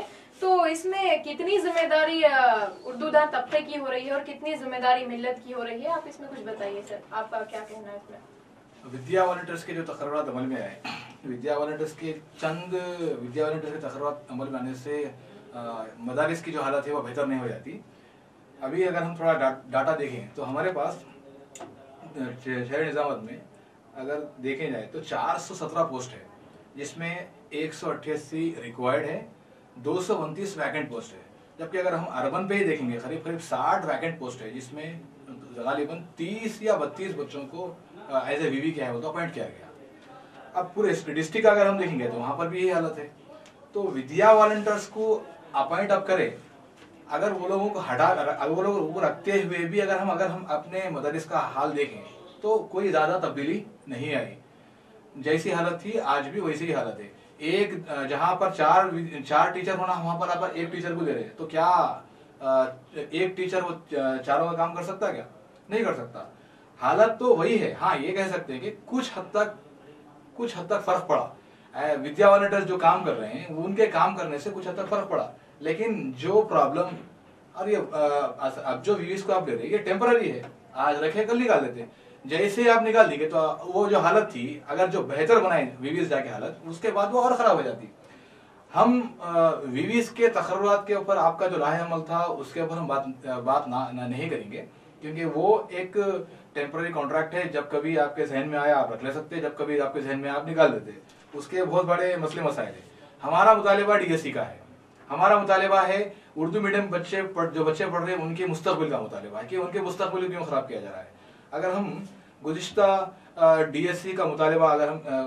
तो इसमें कितनी जिम्मेदारी उर्दूदार तबके की हो रही है और कितनी जिम्मेदारी मिल्लत की हो रही है, आप इसमें कुछ बताइए सर, आपका क्या कहना है इसमें? विद्या वॉलंटियर्स के जो तकर्रात अमल में आए, विद्या वॉलंटियर्स के तकर्रात अमल में आने से मदारिस की जो हालत है वो बेहतर नहीं हो जाती। अभी अगर हम थोड़ा डाटा देखें तो हमारे पास शहर निजामत में अगर देखें जाए तो 417 पोस्ट है, जिसमें 188 रिक्वायर्ड है, 229 वैकेंट पोस्ट है। जबकि अगर हम अर्बन पे ही देखेंगे करीब करीब 60 वैकेंट पोस्ट है, जिसमें गालिबन 30 या 32 बच्चों को एज ए वीवी क्या है वो तो अपॉइंट किया गया। अब पूरे डिस्ट्रिक्ट अगर हम देखेंगे तो वहां पर भी यही हालत है। तो विद्या वॉलंटियर्स को अपॉइंट अब करें, अगर वो लोगों को अगर वो लोगों को रखते हुए भी अगर हम अपने मदरस का हाल देखें तो कोई ज्यादा तब्दीली नहीं आई। जैसी हालत थी आज भी वैसी ही हालत है। एक जहां पर चार टीचर होना वहां पर आप एक टीचर को दे रहे हैं, तो क्या एक टीचर वो चारों का काम कर सकता? क्या नहीं कर सकता। हालत तो वही है। हाँ, ये कह सकते हैं कि कुछ हद तक फर्क पड़ा। विद्या वॉलंटियर्स जो काम कर रहे हैं उनके काम करने से कुछ हद तक फर्क पड़ा, लेकिन जो प्रॉब्लम और ये अब जो वीवीज को आप ले रहे हैं ये टेम्पररी है, आज रखे कल निकाल देते हैं। जैसे आप निकाल देंगे तो वो जो हालत थी, अगर जो बेहतर बनाए वीवीज जाके हालत, उसके बाद वो और खराब हो जाती। हम वीवीज के तकर्रुरात के ऊपर आपका जो राह अमल था उसके ऊपर हम बात नहीं करेंगे, क्योंकि वो एक टेम्पररी कॉन्ट्रैक्ट है। जब कभी आपके जहन में आया आप रख ले सकते, जब कभी आपके जहन में आप निकाल देते। उसके बहुत बड़े मसले मसाइल है। हमारा मुतालिबा डीएससी का है, हमारा मुतालिबा है उर्दू मीडियम जो बच्चे पढ़ रहे हैं उनके मुस्तकबिल का मुतालिबा है कि उनके मुस्तकबिल क्यों खराब किया जा रहा है। अगर हम गुज़िश्ता डीएससी का मुतालिबा अगर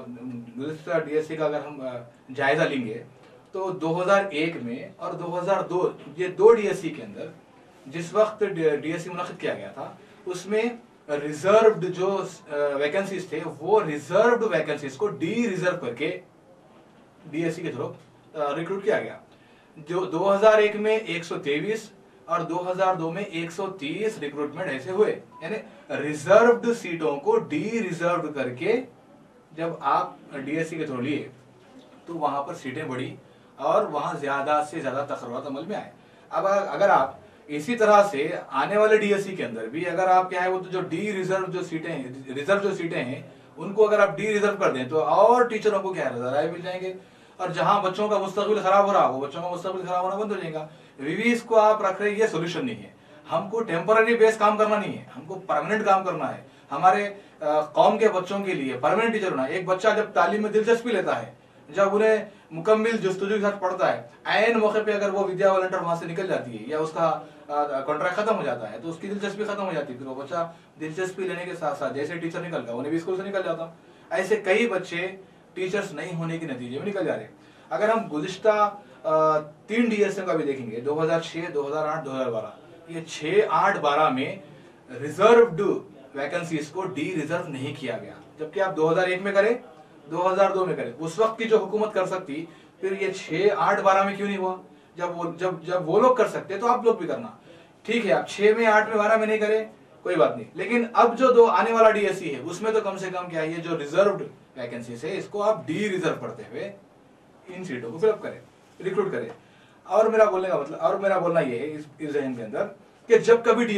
हम जायजा लेंगे तो 2001 में और 2002 ये दो डीएससी के अंदर जिस वक्त डीएससी मुनक़िद किया गया था उसमें रिजर्व्ड जो वैकेंसीज थे वो रिजर्व्ड वैकेंसीज को डी रिजर्व करके डीएससी के थ्रू रिक्रूट किया गया। जो 2001 में 123 और 2002 में 130 रिक्रूटमेंट ऐसे हुए, यानी रिजर्व्ड सीटों को डी रिजर्व करके जब आप डीएससी के थ्रू लिए तो वहां पर सीटें बढ़ी और वहां ज्यादा से ज्यादा तकर्रुरात अमल में आए। अब अगर आप इसी तरह से आने वाले डीएससी के अंदर भी अगर आप क्या है वो तो जो डी रिजर्व जो सीटें हैं उनको अगर आप डी रिजर्व कर दें तो और टीचरों को क्या है मिल जाएंगे, और जहां बच्चों का मुस्तकबिल खराब हो रहा हो बच्चों का मुस्तकबिल खराब होना बंद हो जाएगा। वीवीज को आप रख रहे, ये सोल्यूशन नहीं है। हमको टेम्पररी बेस काम करना नहीं है, हमको परमानेंट काम करना है। हमारे कौम के बच्चों के लिए परमानेंट टीचर होना। एक बच्चा जब तालीम में दिलचस्पी लेता है, जब उन्हें मुकम्मिल जुस्तजू के साथ पढ़ता है, ऐन मौके पे अगर वो विद्या वॉलंटियर वहां से निकल जाती है या उसका कॉन्ट्रैक्ट खत्म हो जाता है तो उसकी दिलचस्पी खत्म हो जाती है। फिर वो बच्चा दिलचस्पी लेने के साथ साथ जैसे टीचर निकल गया उन्हें भी स्कूल से निकल जाता। ऐसे कई बच्चे टीचर्स नहीं होने के नतीजे में निकल जा रहे। अगर हम गुज़िश्ता 3 डीएससी का भी देखेंगे 2006, 2008, 2012, ये 6, 8, 12 में रिजर्व्ड वैकेंसीज को डी रिजर्व नहीं किया गया। जबकि आप 2001 में करें, 2002 में करें, उस वक्त की जो हुकूमत कर सकती, फिर ये 6, 8, 12 में क्यों नहीं हुआ? जब वो लोग कर सकते तो आप लोग भी करना। ठीक है, आप 6 में, 8 में, 12 में नहीं करें कोई बात नहीं, लेकिन अब जो दो आने वाला डीएससी है उसमें तो कम से कम क्या है, जो रिजर्व्ड वैकेंसीज है इसको आप डी रिजर्व करते हुए इन सीटों को फिलअप करें, रिक्रूट करें। और मेरा बोलना ये है इस जहन के अंदर कि जब कभी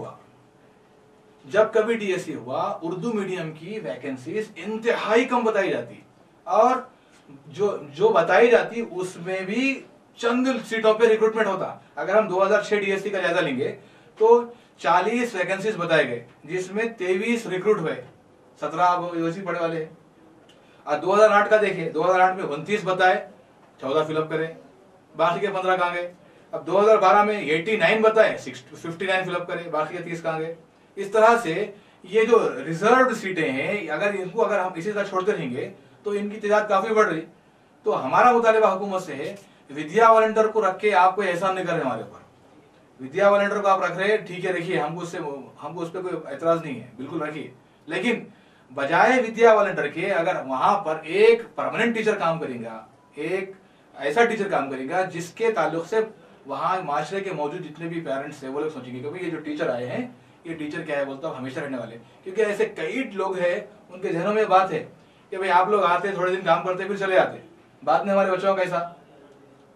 डीएससी हुआ उर्दू मीडियम की वैकेंसीज इंतहाई कम बताई जाती, और जो बताई जाती उसमें भी चंद सीटों पे रिक्रूटमेंट होता। अगर हम 2006 डीएससी का जायजा लेंगे तो 40 वैकेंसीज बताए गए, जिसमें 23 रिक्रूट हुए, 17 यूनिवर्सिटी पढ़े वाले हैं। और 2008 का देखें, 2008 में 29 बताए, 14 फिलअप करें, बाकी के 15 कहाँ गए। अब 2012 में 89 बताए, 59 फिलअप करें, बाकी के 30 कहाँ गए। इस तरह से ये जो रिजर्व्ड सीटें हैं अगर हम इसी तरह छोड़ते रहेंगे तो इनकी तादाद काफी बढ़ रही। तो हमारा मुतालिबा हुकूमत से है, विद्या वॉलंटियर को रख के आप कोई एहसान नहीं कर रहे हमारे ऊपर। विद्या वॉलंटियर को आप रख रहे हैं, ठीक है, रखिए, हमको उस पर कोई एतराज नहीं है, बिल्कुल रखिए, लेकिन बजाय विद्या वॉलंटियर के अगर वहां पर एक परमानेंट टीचर काम करेगा, एक ऐसा टीचर काम करेगा जिसके ताल्लुक से वहां माशरे के मौजूद जितने भी पेरेंट्स है वो लोग सोचेंगे कि भाई ये जो टीचर आए हैं ये टीचर क्या है बोलता हूँ हमेशा रहने वाले। क्योंकि ऐसे कई लोग हैं उनके जहनों में बात है कि भाई आप लोग आते थोड़े दिन काम करते फिर चले आते, बाद में हमारे बच्चों का कैसा,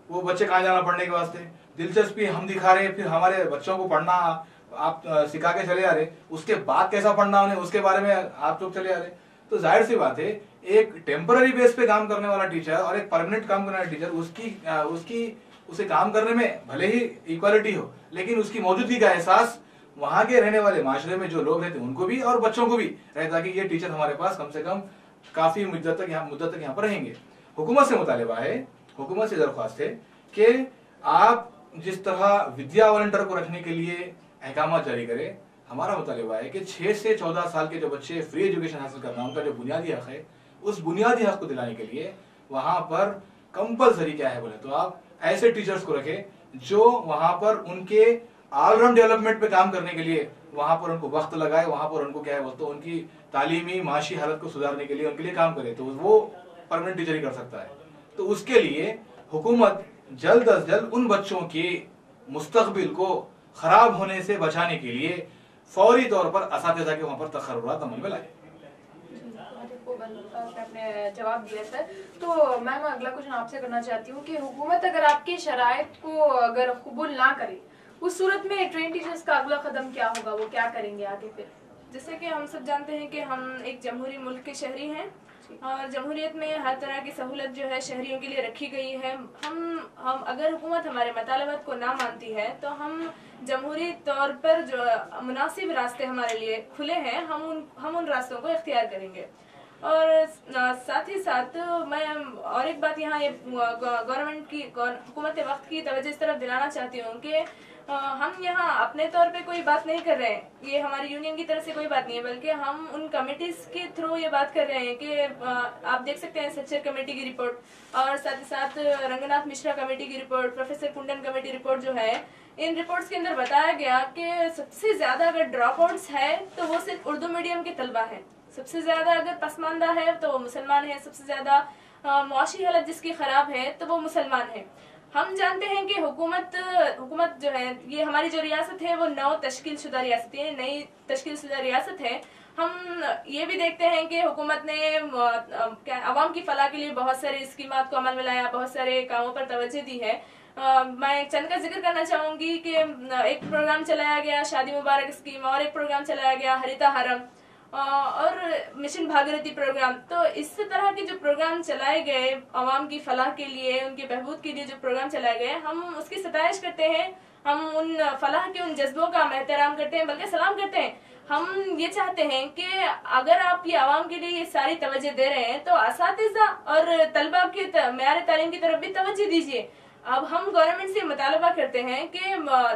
वो बच्चे कहाँ जाना पढ़ने के वास्ते, दिलचस्पी हम दिखा रहे, फिर हमारे बच्चों को पढ़ना आप सिखा के चले आ रहे, उसके बाद कैसा पढ़ना उन्हें उसके बारे में आप लोग चले आ रहे। तो जाहिर सी बात है एक टेम्पररी बेस पे काम करने वाला टीचर और एक परमानेंट काम करने वाला टीचर उसे काम करने में भले ही इक्वालिटी हो, लेकिन उसकी मौजूदगी का एहसास वहां के रहने वाले माशरे में जो लोग रहते हैं उनको भी और बच्चों को भी रहता कि ये टीचर हमारे पास कम से कम काफी मुद्दत तक यहाँ पर रहेंगे। हुकूमत से मुतालिबा है, हुकूमत से दरख्वास्त है कि आप जिस तरह विद्या वॉलंटियर को रखने के लिए अहकाम जारी करे, हमारा मुतालिबा है कि 6 से 14 साल के जो बच्चे फ्री एजुकेशन हासिल करना उनका जो बुनियादी हक है, उस बुनियादी हक को दिलाने के लिए वहां पर कंपलसरी क्या है बोले तो आप ऐसे टीचर्स को रखें जो वहां पर उनके ऑलराउंड डेवलपमेंट पे काम करने के लिए वहां पर उनको वक्त लगाए, वहां पर उनको क्या है बोलते उनकी तालीमी माशी हालत को सुधारने के लिए उनके लिए काम करे, तो वो परमानेंट टीचर ही कर सकता है। तो उसके लिए हुकूमत जल्द अज जल्द उन बच्चों के मुस्तकबिल को खराब होने से बचाने के लिए फौरी तौर पर असातिज़ा के वहां पर तखर्रुरात अमल में लाए। आपने जवाब दिया सर। तो मैम अगला क्वेश्चन आपसे करना चाहती हूँ कि हुकूमत अगर आपकी शराइत को अगर कबूल ना करे, उस सूरत में ट्रेन टीचर्स का अगला कदम क्या होगा, वो क्या करेंगे आगे फिर? जैसे कि हम सब जानते हैं कि हम एक जमहूरी मुल्क के शहरी हैं और जमहूरियत में हर तरह की सहूलत जो है शहरियों के लिए रखी गई है। हम अगर हुकूमत हमारे मतालबात को ना मानती है तो हम जमहूरी तौर पर जो मुनासिब रास्ते हमारे लिए खुले हैं हम उन रास्तों को इख्तियार करेंगे। और साथ ही साथ मैं और एक बात यहाँ ये गवर्नमेंट की हुकूमत वक्त की तवज्जो इस तरफ दिलाना चाहती हूँ कि हम यहाँ अपने तौर पे कोई बात नहीं कर रहे हैं, ये हमारी यूनियन की तरफ से कोई बात नहीं है, बल्कि हम उन कमेटीज के थ्रू ये बात कर रहे हैं कि आप देख सकते हैं सच्चर कमेटी की रिपोर्ट और साथ ही साथ रंगनाथ मिश्रा कमेटी की report, professor Kundan committee report जो है, इन रिपोर्ट्स के अंदर बताया गया कि सबसे ज्यादा अगर ड्रॉप आउट्स है तो वो सिर्फ उर्दू मीडियम के तलबा है, सबसे ज्यादा अगर पसमानदा है तो वो मुसलमान है, सबसे ज्यादा मुआशी हालत जिसकी खराब है तो वो मुसलमान है। हम जानते हैं कि हुकूमत जो है, ये हमारी जो रियासत है वो नौ तश्कील शुदा रियासत है, नई तश्कील शुदा रियासत है। हम ये भी देखते हैं कि हुकूमत ने अवाम की फलाह के लिए बहुत सारे स्कीमात को अमल में लाया, बहुत सारे कामों पर तवज्जो दी है। मैं चंद का जिक्र करना चाहूंगी कि एक प्रोग्राम चलाया गया शादी मुबारक स्कीम, और एक प्रोग्राम चलाया गया हरिता हरम और मिशन भागीरथी प्रोग्राम। तो इस तरह के जो प्रोग्राम चलाए गए अवाम की फलाह के लिए, उनके बहबूद के लिए जो प्रोग्राम चलाए गए, हम उसकी सताइश करते हैं, हम उन फलाह के उन जज्बों का एहतराम करते हैं, बल्कि सलाम करते हैं। हम ये चाहते हैं कि अगर आप ये अवाम के लिए ये सारी तवज्जो दे रहे हैं तो असातिज़ा और तलबा के मेयार तालीम की तरफ भी तवज्जो दीजिए। अब हम गवर्नमेंट से मुतालबा करते हैं कि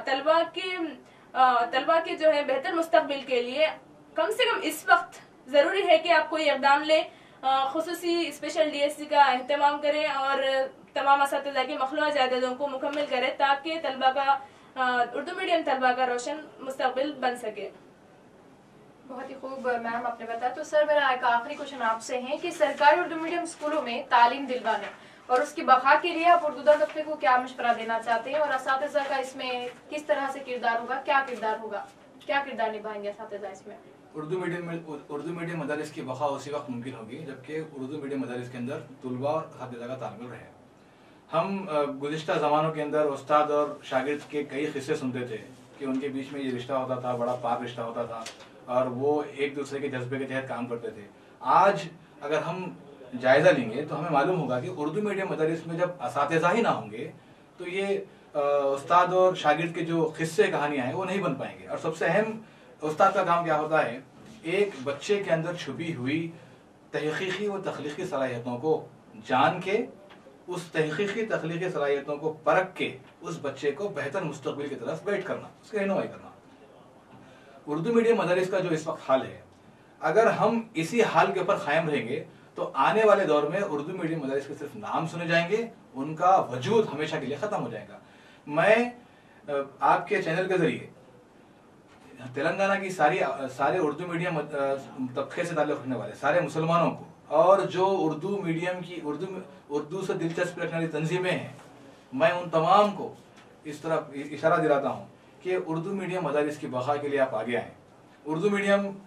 तलबा के जो है बेहतर मुस्तकबिल के लिए कम से कम इस वक्त जरूरी है कि आप कोई इक़दाम ले, खुसूसी स्पेशल डीएससी का एहतमाम करें और तमाम असातिज़ा की मखलूआ जायदादों को मुकम्मल करें ताकि तलबा का उर्दू मीडियम तलबा का रोशन मुस्तकबिल बन सके। बहुत ही खूब मैम आपने बताया। तो सर मेरा एक आखिरी क्वेश्चन आपसे है कि सरकारी उर्दू मीडियम स्कूलों में तालीम दिलवाने और उसकी बहा के लिए आप उर्दूदा तबके को क्या मशवरा देना चाहते हैं और असातिज़ा का इसमें किस तरह से किरदार होगा, क्या किरदार निभाएंगे असातिज़ा इसमें? उर्दू मीडियम मदारिस की बका उसी वक्त मुमकिन होगी जबकि उर्दू मीडियम मदारिस के अंदर तुलबा और असातिज़ा का तालमेल रहे। हम गुज़िश्ता ज़मानों के अंदर उस्ताद और शागिर्द के कई किस्से सुनते थे कि उनके बीच में ये रिश्ता होता था, बड़ा पाक रिश्ता होता था और वो एक दूसरे के जज्बे के तहत काम करते थे। आज अगर हम जायज़ा लेंगे तो हमें मालूम होगा कि उर्दू मीडियम मदारिस में जब असातिज़ा ही ना होंगे तो ये उस्ताद और शागिर्द के जो किस्से कहानियाँ हैं वो नहीं बन पाएंगे। और सबसे अहम उस्ताद का काम क्या होता है, एक बच्चे के अंदर छुपी हुई तहकीकी व तख्लीकी सलाहियतों को जान के, उस तहकीकी तख्लीकी सलाहियतों को परख के उस बच्चे को बेहतर मुस्तकबिल की तरफ गाइड करना, उसकी रहनुमाई करना। उर्दू मीडियम मदारिस का जो इस वक्त हाल है, अगर हम इसी हाल के ऊपर कायम रहेंगे तो आने वाले दौर में उर्दू मीडियम मदारिस के सिर्फ नाम सुने जाएंगे, उनका वजूद हमेशा के लिए खत्म हो जाएगा। मैं आपके चैनल के जरिए तेलंगाना की सारे उर्दू मीडियम तबके से ताल्लुक़ रखने वाले सारे मुसलमानों को और जो उर्दू मीडियम की उर्दू से दिलचस्पी रखने वाली तंजीमें हैं, मैं उन तमाम को इस तरफ इशारा दिलाता हूँ कि उर्दू मीडियम मदारिस की बका के लिए आप आगे आएँ। उर्दू मीडियम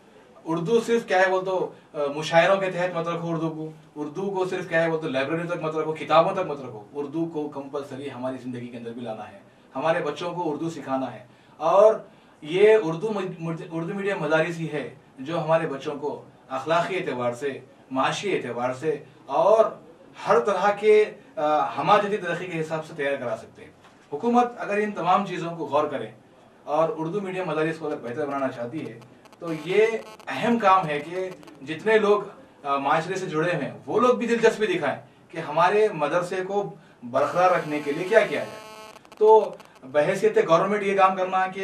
उर्दू सिर्फ क्या है बोल तो मुशायरों के तहत मत रखो उर्दू को सिर्फ क्या है बोल तो लाइब्रेरी तक मत रखो, किताबों तक मत रखो। उर्दू को कंपलसरी हमारी जिंदगी के अंदर भी लाना है, हमारे बच्चों को उर्दू सिखाना है। और ये उर्दू मीडियम मदारिस ही है जो हमारे बच्चों को अखलाकी एतबार से, माशी एतबार से और हर तरह के हमाजती तरक्की के हिसाब से तैयार करा सकते हैं। हुकूमत अगर इन तमाम चीज़ों को गौर करे और उर्दू मीडियम मदारिस को अगर बेहतर बनाना चाहती है तो ये अहम काम है कि जितने लोग माशरे से जुड़े हैं वो लोग भी दिलचस्पी दिखाएं कि हमारे मदरसे को बरकरार रखने के लिए क्या किया जाए। तो बहैसियत गवर्नमेंट ये काम करना है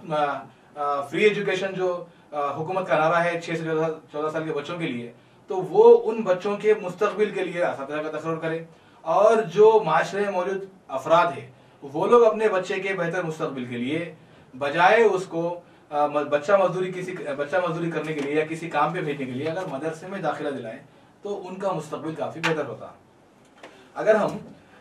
कि फ्री एजुकेशन जो हुकूमत का नारा है 6 से 14 साल के बच्चों के लिए, तो वो उन बच्चों के मुस्तकबिल के लिए असातिज़ा का तसव्वुर करे और जो माशरे में मौजूद अफराद है वो लोग अपने बच्चे के बेहतर मुस्तकबिल के लिए बजाय उसको बच्चा मजदूरी करने के लिए या किसी काम पे भेजने के लिए अगर मदरसे में दाखिला दिलाएं तो उनका मुस्तकबिल काफी बेहतर होता। अगर हम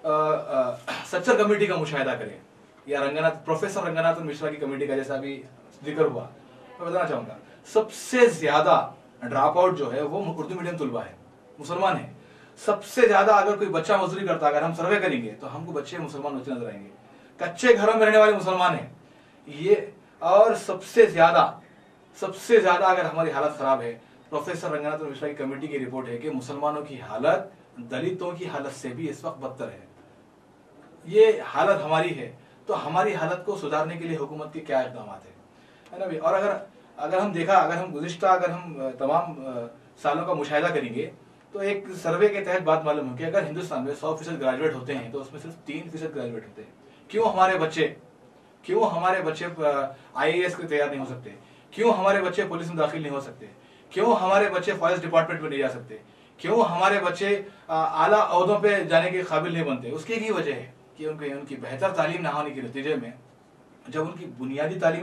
सच्चर कमेटी का मुशाहिदा करें या प्रोफेसर रंगनाथन मिश्रा की कमेटी का जैसा अभी जिक्र हुआ, मैं बताना चाहूंगा सबसे ज्यादा ड्रॉप आउट जो है वो उर्दू मीडियम तुलबा है, मुसलमान है। सबसे ज्यादा अगर कोई बच्चा मजदूरी करता अगर हम सर्वे करेंगे तो हमको बच्चे मुसलमान बच्चे नजर आएंगे, कच्चे घरों में रहने वाले मुसलमान है ये। और सबसे ज्यादा अगर हमारी हालत खराब है, प्रोफेसर रंगनाथन मिश्रा की कमेटी की रिपोर्ट है कि मुसलमानों की हालत दलितों की हालत से भी इस वक्त बदतर है। ये हालत हमारी है तो हमारी हालत को सुधारने के लिए हुकूमत के क्या इक़दाम है ना भाई। और अगर हम गुज़िश्ता तमाम सालों का मुशाहिदा करेंगे तो एक सर्वे के तहत बात मालूम हो कि अगर हिंदुस्तान में 100% ग्रेजुएट होते हैं तो उसमें सिर्फ 3% ग्रेजुएट होते हैं। क्यों हमारे बच्चे IAS के तैयार नहीं हो सकते? क्यों हमारे बच्चे पुलिस में दाखिल नहीं हो सकते? क्यों हमारे बच्चे फॉरेस्ट डिपार्टमेंट में नहीं जा सकते? क्यों हमारे बच्चे आला ओहदों पे जाने के काबिल नहीं बनते? उसकी एक ही वजह है कि उनकी बेहतर तालीम ना होने के नतीजे में जब उनकी बुनियादी तालीम ही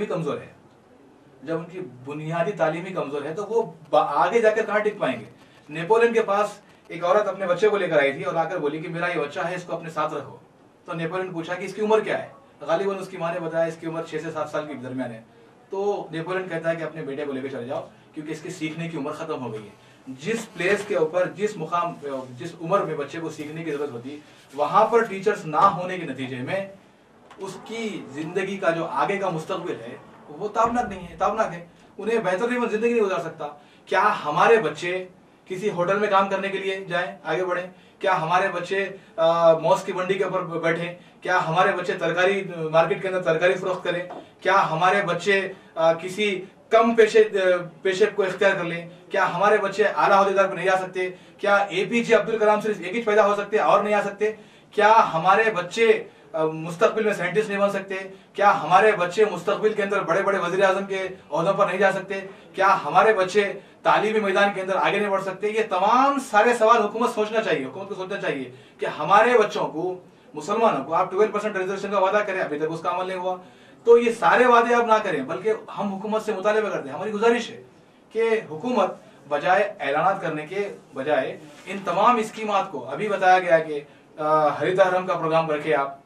कमजोर है तो वो आगे जाकर कहाँ टिक पाएंगे। नेपोलियन के पास एक औरत अपने बच्चे को लेकर आई थी और आकर बोली कि मेरा ये बच्चा है, इसको अपने साथ रखो। तो नेपोलियन पूछा कि इसकी उम्र क्या है? गालिबन उसकी माँ ने बताया इसकी उम्र 6 से 7 साल के दरमियान है। तो नेपोलियन कहता है कि अपने बेटे को लेकर चले जाओ क्योंकि इसकी सीखने की उम्र खत्म हो गई है। जिस प्लेस के ऊपर जिस उम्र में बच्चे को सीखने की जरूरत होती वहां पर टीचर्स ना होने के नतीजे में उसकी जिंदगी का जो आगे का मुस्तकबिल है वो ताबनाक है। उन्हें बेहतर जिंदगी नहीं गुजार सकता। क्या हमारे बच्चे किसी होटल में काम करने के लिए जाएं, आगे बढ़ें? क्या हमारे बच्चे मौस की मंडी के ऊपर बैठे? क्या हमारे बच्चे तरकारी मार्केट के अंदर तरकारी फरोख्त करें? क्या हमारे बच्चे किसी कम पेशे को इख्तियार कर लें? क्या हमारे बच्चे आला ओहदेदार पर नहीं आ सकते? क्या APJ अब्दुल कलाम से एक ही पैदा हो सकते और नहीं आ सकते? क्या हमारे बच्चे मुस्तकबिल में साइंटिस्ट नहीं बन सकते? क्या हमारे बच्चे मुस्तकबिल के अंदर बड़े बड़े वज़ीर आज़म के ओहदों पर नहीं जा सकते? क्या हमारे बच्चे तालीमी मैदान के अंदर आगे नहीं बढ़ सकते? ये तमाम सारे सवाल हुकूमत को सोचना चाहिए कि हमारे बच्चों को, मुसलमानों को, आप 12% रिजर्वेशन का वादा करें, अभी तक उसका अमल नहीं हुआ, तो ये सारे वादे आप ना करें, बल्कि हम हुकूमत से मुतालिबा करते हैं। हमारी गुजारिश है कि हुकूमत बजाय ऐलानात करने के बजाय इन तमाम स्कीमात को, अभी बताया गया कि हरित हरम का प्रोग्राम रखे आप,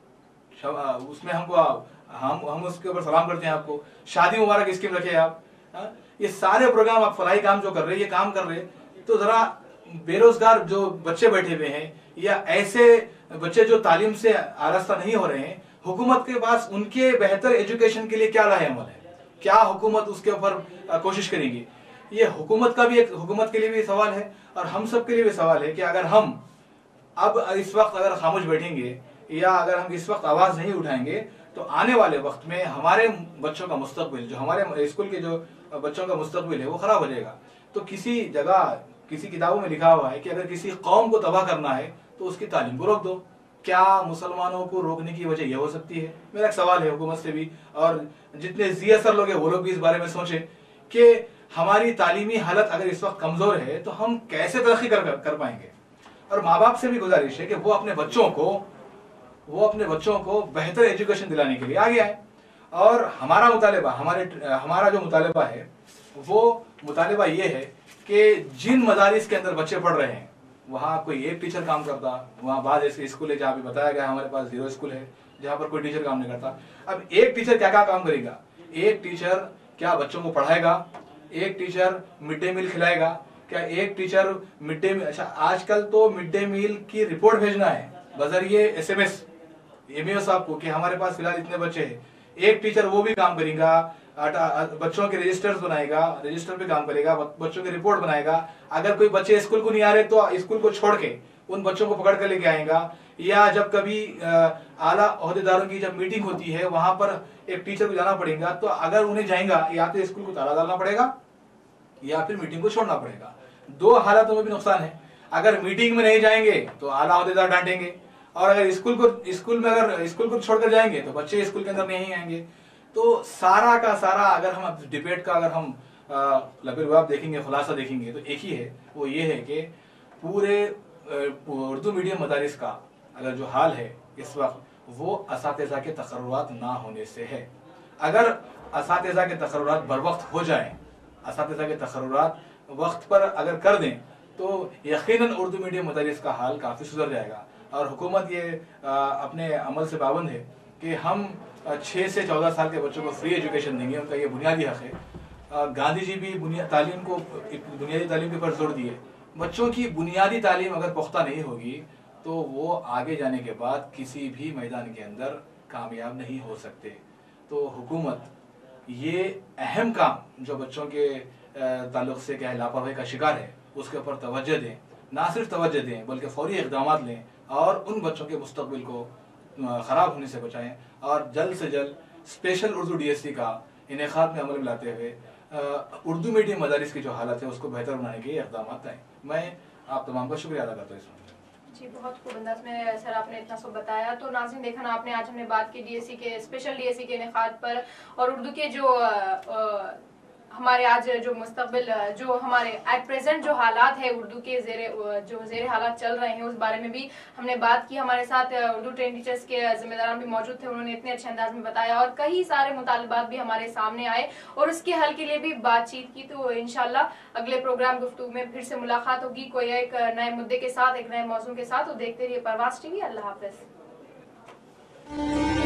उसमें हम उसके ऊपर सलाम करते हैं आपको, शादी मुबारक स्कीम रखे आप, ये सारे प्रोग्राम आप फलाही काम जो कर रहे हैं, ये काम कर रहे हैं, तो जरा बेरोजगार जो बच्चे बैठे हुए हैं या ऐसे बच्चे जो तालीम से आरास्ता नहीं हो रहे हैं, हुकूमत के पास उनके बेहतर एजुकेशन के लिए क्या राय अमल है? क्या हुकूमत उसके ऊपर कोशिश करेगी? ये हुकूमत के लिए भी सवाल है और हम सब के लिए भी सवाल है कि अगर हम अब इस वक्त अगर खामोश बैठेंगे या अगर हम इस वक्त आवाज नहीं उठाएंगे तो आने वाले वक्त में हमारे बच्चों का मुस्तकबिल, जो हमारे स्कूल के जो बच्चों का मुस्तकबिल है वो खराब हो जाएगा। तो किसी जगह किसी किताबों में लिखा हुआ है कि अगर किसी कौम को तबाह करना है तो उसकी तालीम को रोक दो। क्या मुसलमानों को रोकने की वजह यह हो सकती है? मेरा एक सवाल है हुकूमत से भी, और जितने ज़ियासर लोग हैं वो लोग भी इस बारे में सोचें कि हमारी तालीमी हालत अगर इस वक्त कमजोर है तो हम कैसे तरक्की कर पाएंगे। और माँ बाप से भी गुजारिश है कि वो अपने बच्चों को बेहतर एजुकेशन दिलाने के लिए आगे आए। और हमारा जो मुतालिबा है वो मुतालिबा ये है कि जिन मदारिस के अंदर बच्चे पढ़ रहे हैं वहाँ कोई एक टीचर काम करता, वहाँ बाद ऐसे स्कूल है जहाँ भी बताया गया हमारे पास 0 स्कूल है जहाँ पर कोई टीचर काम नहीं करता। अब एक टीचर क्या काम करेगा? एक टीचर क्या बच्चों को पढ़ाएगा, एक टीचर मिड डे मील खिलाएगा क्या? एक टीचर मिड डे मील, अच्छा आजकल तो मिड डे मील की रिपोर्ट भेजना है बजरिए SMS एमईओ साहब को कि हमारे पास फिलहाल इतने बच्चे हैं, एक टीचर वो भी काम करेगा, बच्चों के रजिस्टर्स बनाएगा, रजिस्टर पे काम करेगा, बच्चों की रिपोर्ट बनाएगा। अगर कोई बच्चे स्कूल को नहीं आ रहे तो स्कूल को छोड़ के उन बच्चों को पकड़ कर लेके आएगा, या जब कभी आला ओहदेदारों की जब मीटिंग होती है वहां पर एक टीचर को जाना पड़ेगा, तो अगर उन्हें जाएगा या तो स्कूल को ताला डालना पड़ेगा या फिर मीटिंग को छोड़ना पड़ेगा। दो हालातों में भी नुकसान है। अगर मीटिंग में नहीं जाएंगे तो आला ओहदेदार डांटेंगे, और अगर स्कूल को छोड़कर जाएंगे तो बच्चे स्कूल के अंदर नहीं आएंगे। तो सारा का सारा अगर हम डिबेट का अगर हम लबेलबाब देखेंगे, खुलासा देखेंगे, तो एक ही है, वो ये है कि पूरे उर्दू मीडियम मदारिस का अगर जो हाल है इस वक्त, वो असातिज़ा के तकर्रुरात ना होने से है। अगर असातिज़ा के तकर्रुरात बर वक्त हो जाए, असातिज़ा के तकर्रुरात वक्त पर अगर कर दें, तो यकीनन उर्दू मीडियम मदारिस का हाल काफ़ी सुधर जाएगा। और हुकूमत ये अपने अमल से पाबंद है कि हम 6 से 14 साल के बच्चों को फ्री एजुकेशन देंगे, उनका ये बुनियादी हक है। गांधी जी भी तालीम को, बुनियादी तालीम के ऊपर जोर दिए। बच्चों की बुनियादी तालीम अगर पुख्ता नहीं होगी तो वो आगे जाने के बाद किसी भी मैदान के अंदर कामयाब नहीं हो सकते। तो हुकूमत ये अहम काम जो बच्चों के ताल्लुक से क्या है लापरवाही का शिकार है, उसके ऊपर तवज्जो दें, ना सिर्फ तवज्जो दें बल्कि फौरी इक़दाम लें और उन बच्चों के मुस्तकबिल को ख़राब होने से बचाएं, और जल्द से जल्द स्पेशल उर्दू DSC का इनेकाद में अमल में लाते हुए उर्दू मीडियम मदारिस की जो हालत है उसको बेहतर बनाने के इक़दाम आए। मैं आप तमाम का शुक्रिया अदा करता हूँ। जी, बहुत खूब अंदाज में सर आपने इतना सब बताया। तो नाज़रीन देखा ना आपने, आज हमने बात की DSC के, स्पेशल DSC के इनेकाद पर, और उर्दू के जो हमारे आज जो मुस्तकबिल जो हमारे एट प्रेजेंट जो हालात है उर्दू के ज़ेरे हालात चल रहे हैं, उस बारे में भी हमने बात की। हमारे साथ उर्दू ट्रेन टीचर्स के जिम्मेदारान भी मौजूद थे, उन्होंने इतने अच्छे अंदाज में बताया और कई सारे मुतालबात भी हमारे सामने आए और उसके हल के लिए भी बातचीत की। तो इंशाल्लाह अगले प्रोग्राम गुफ्तगू में फिर से मुलाकात होगी कोई एक नए मुद्दे के साथ, एक नए मौजू के साथ। तो देखते रहिए परवाज़ TV। अल्लाह हाफ़िज़।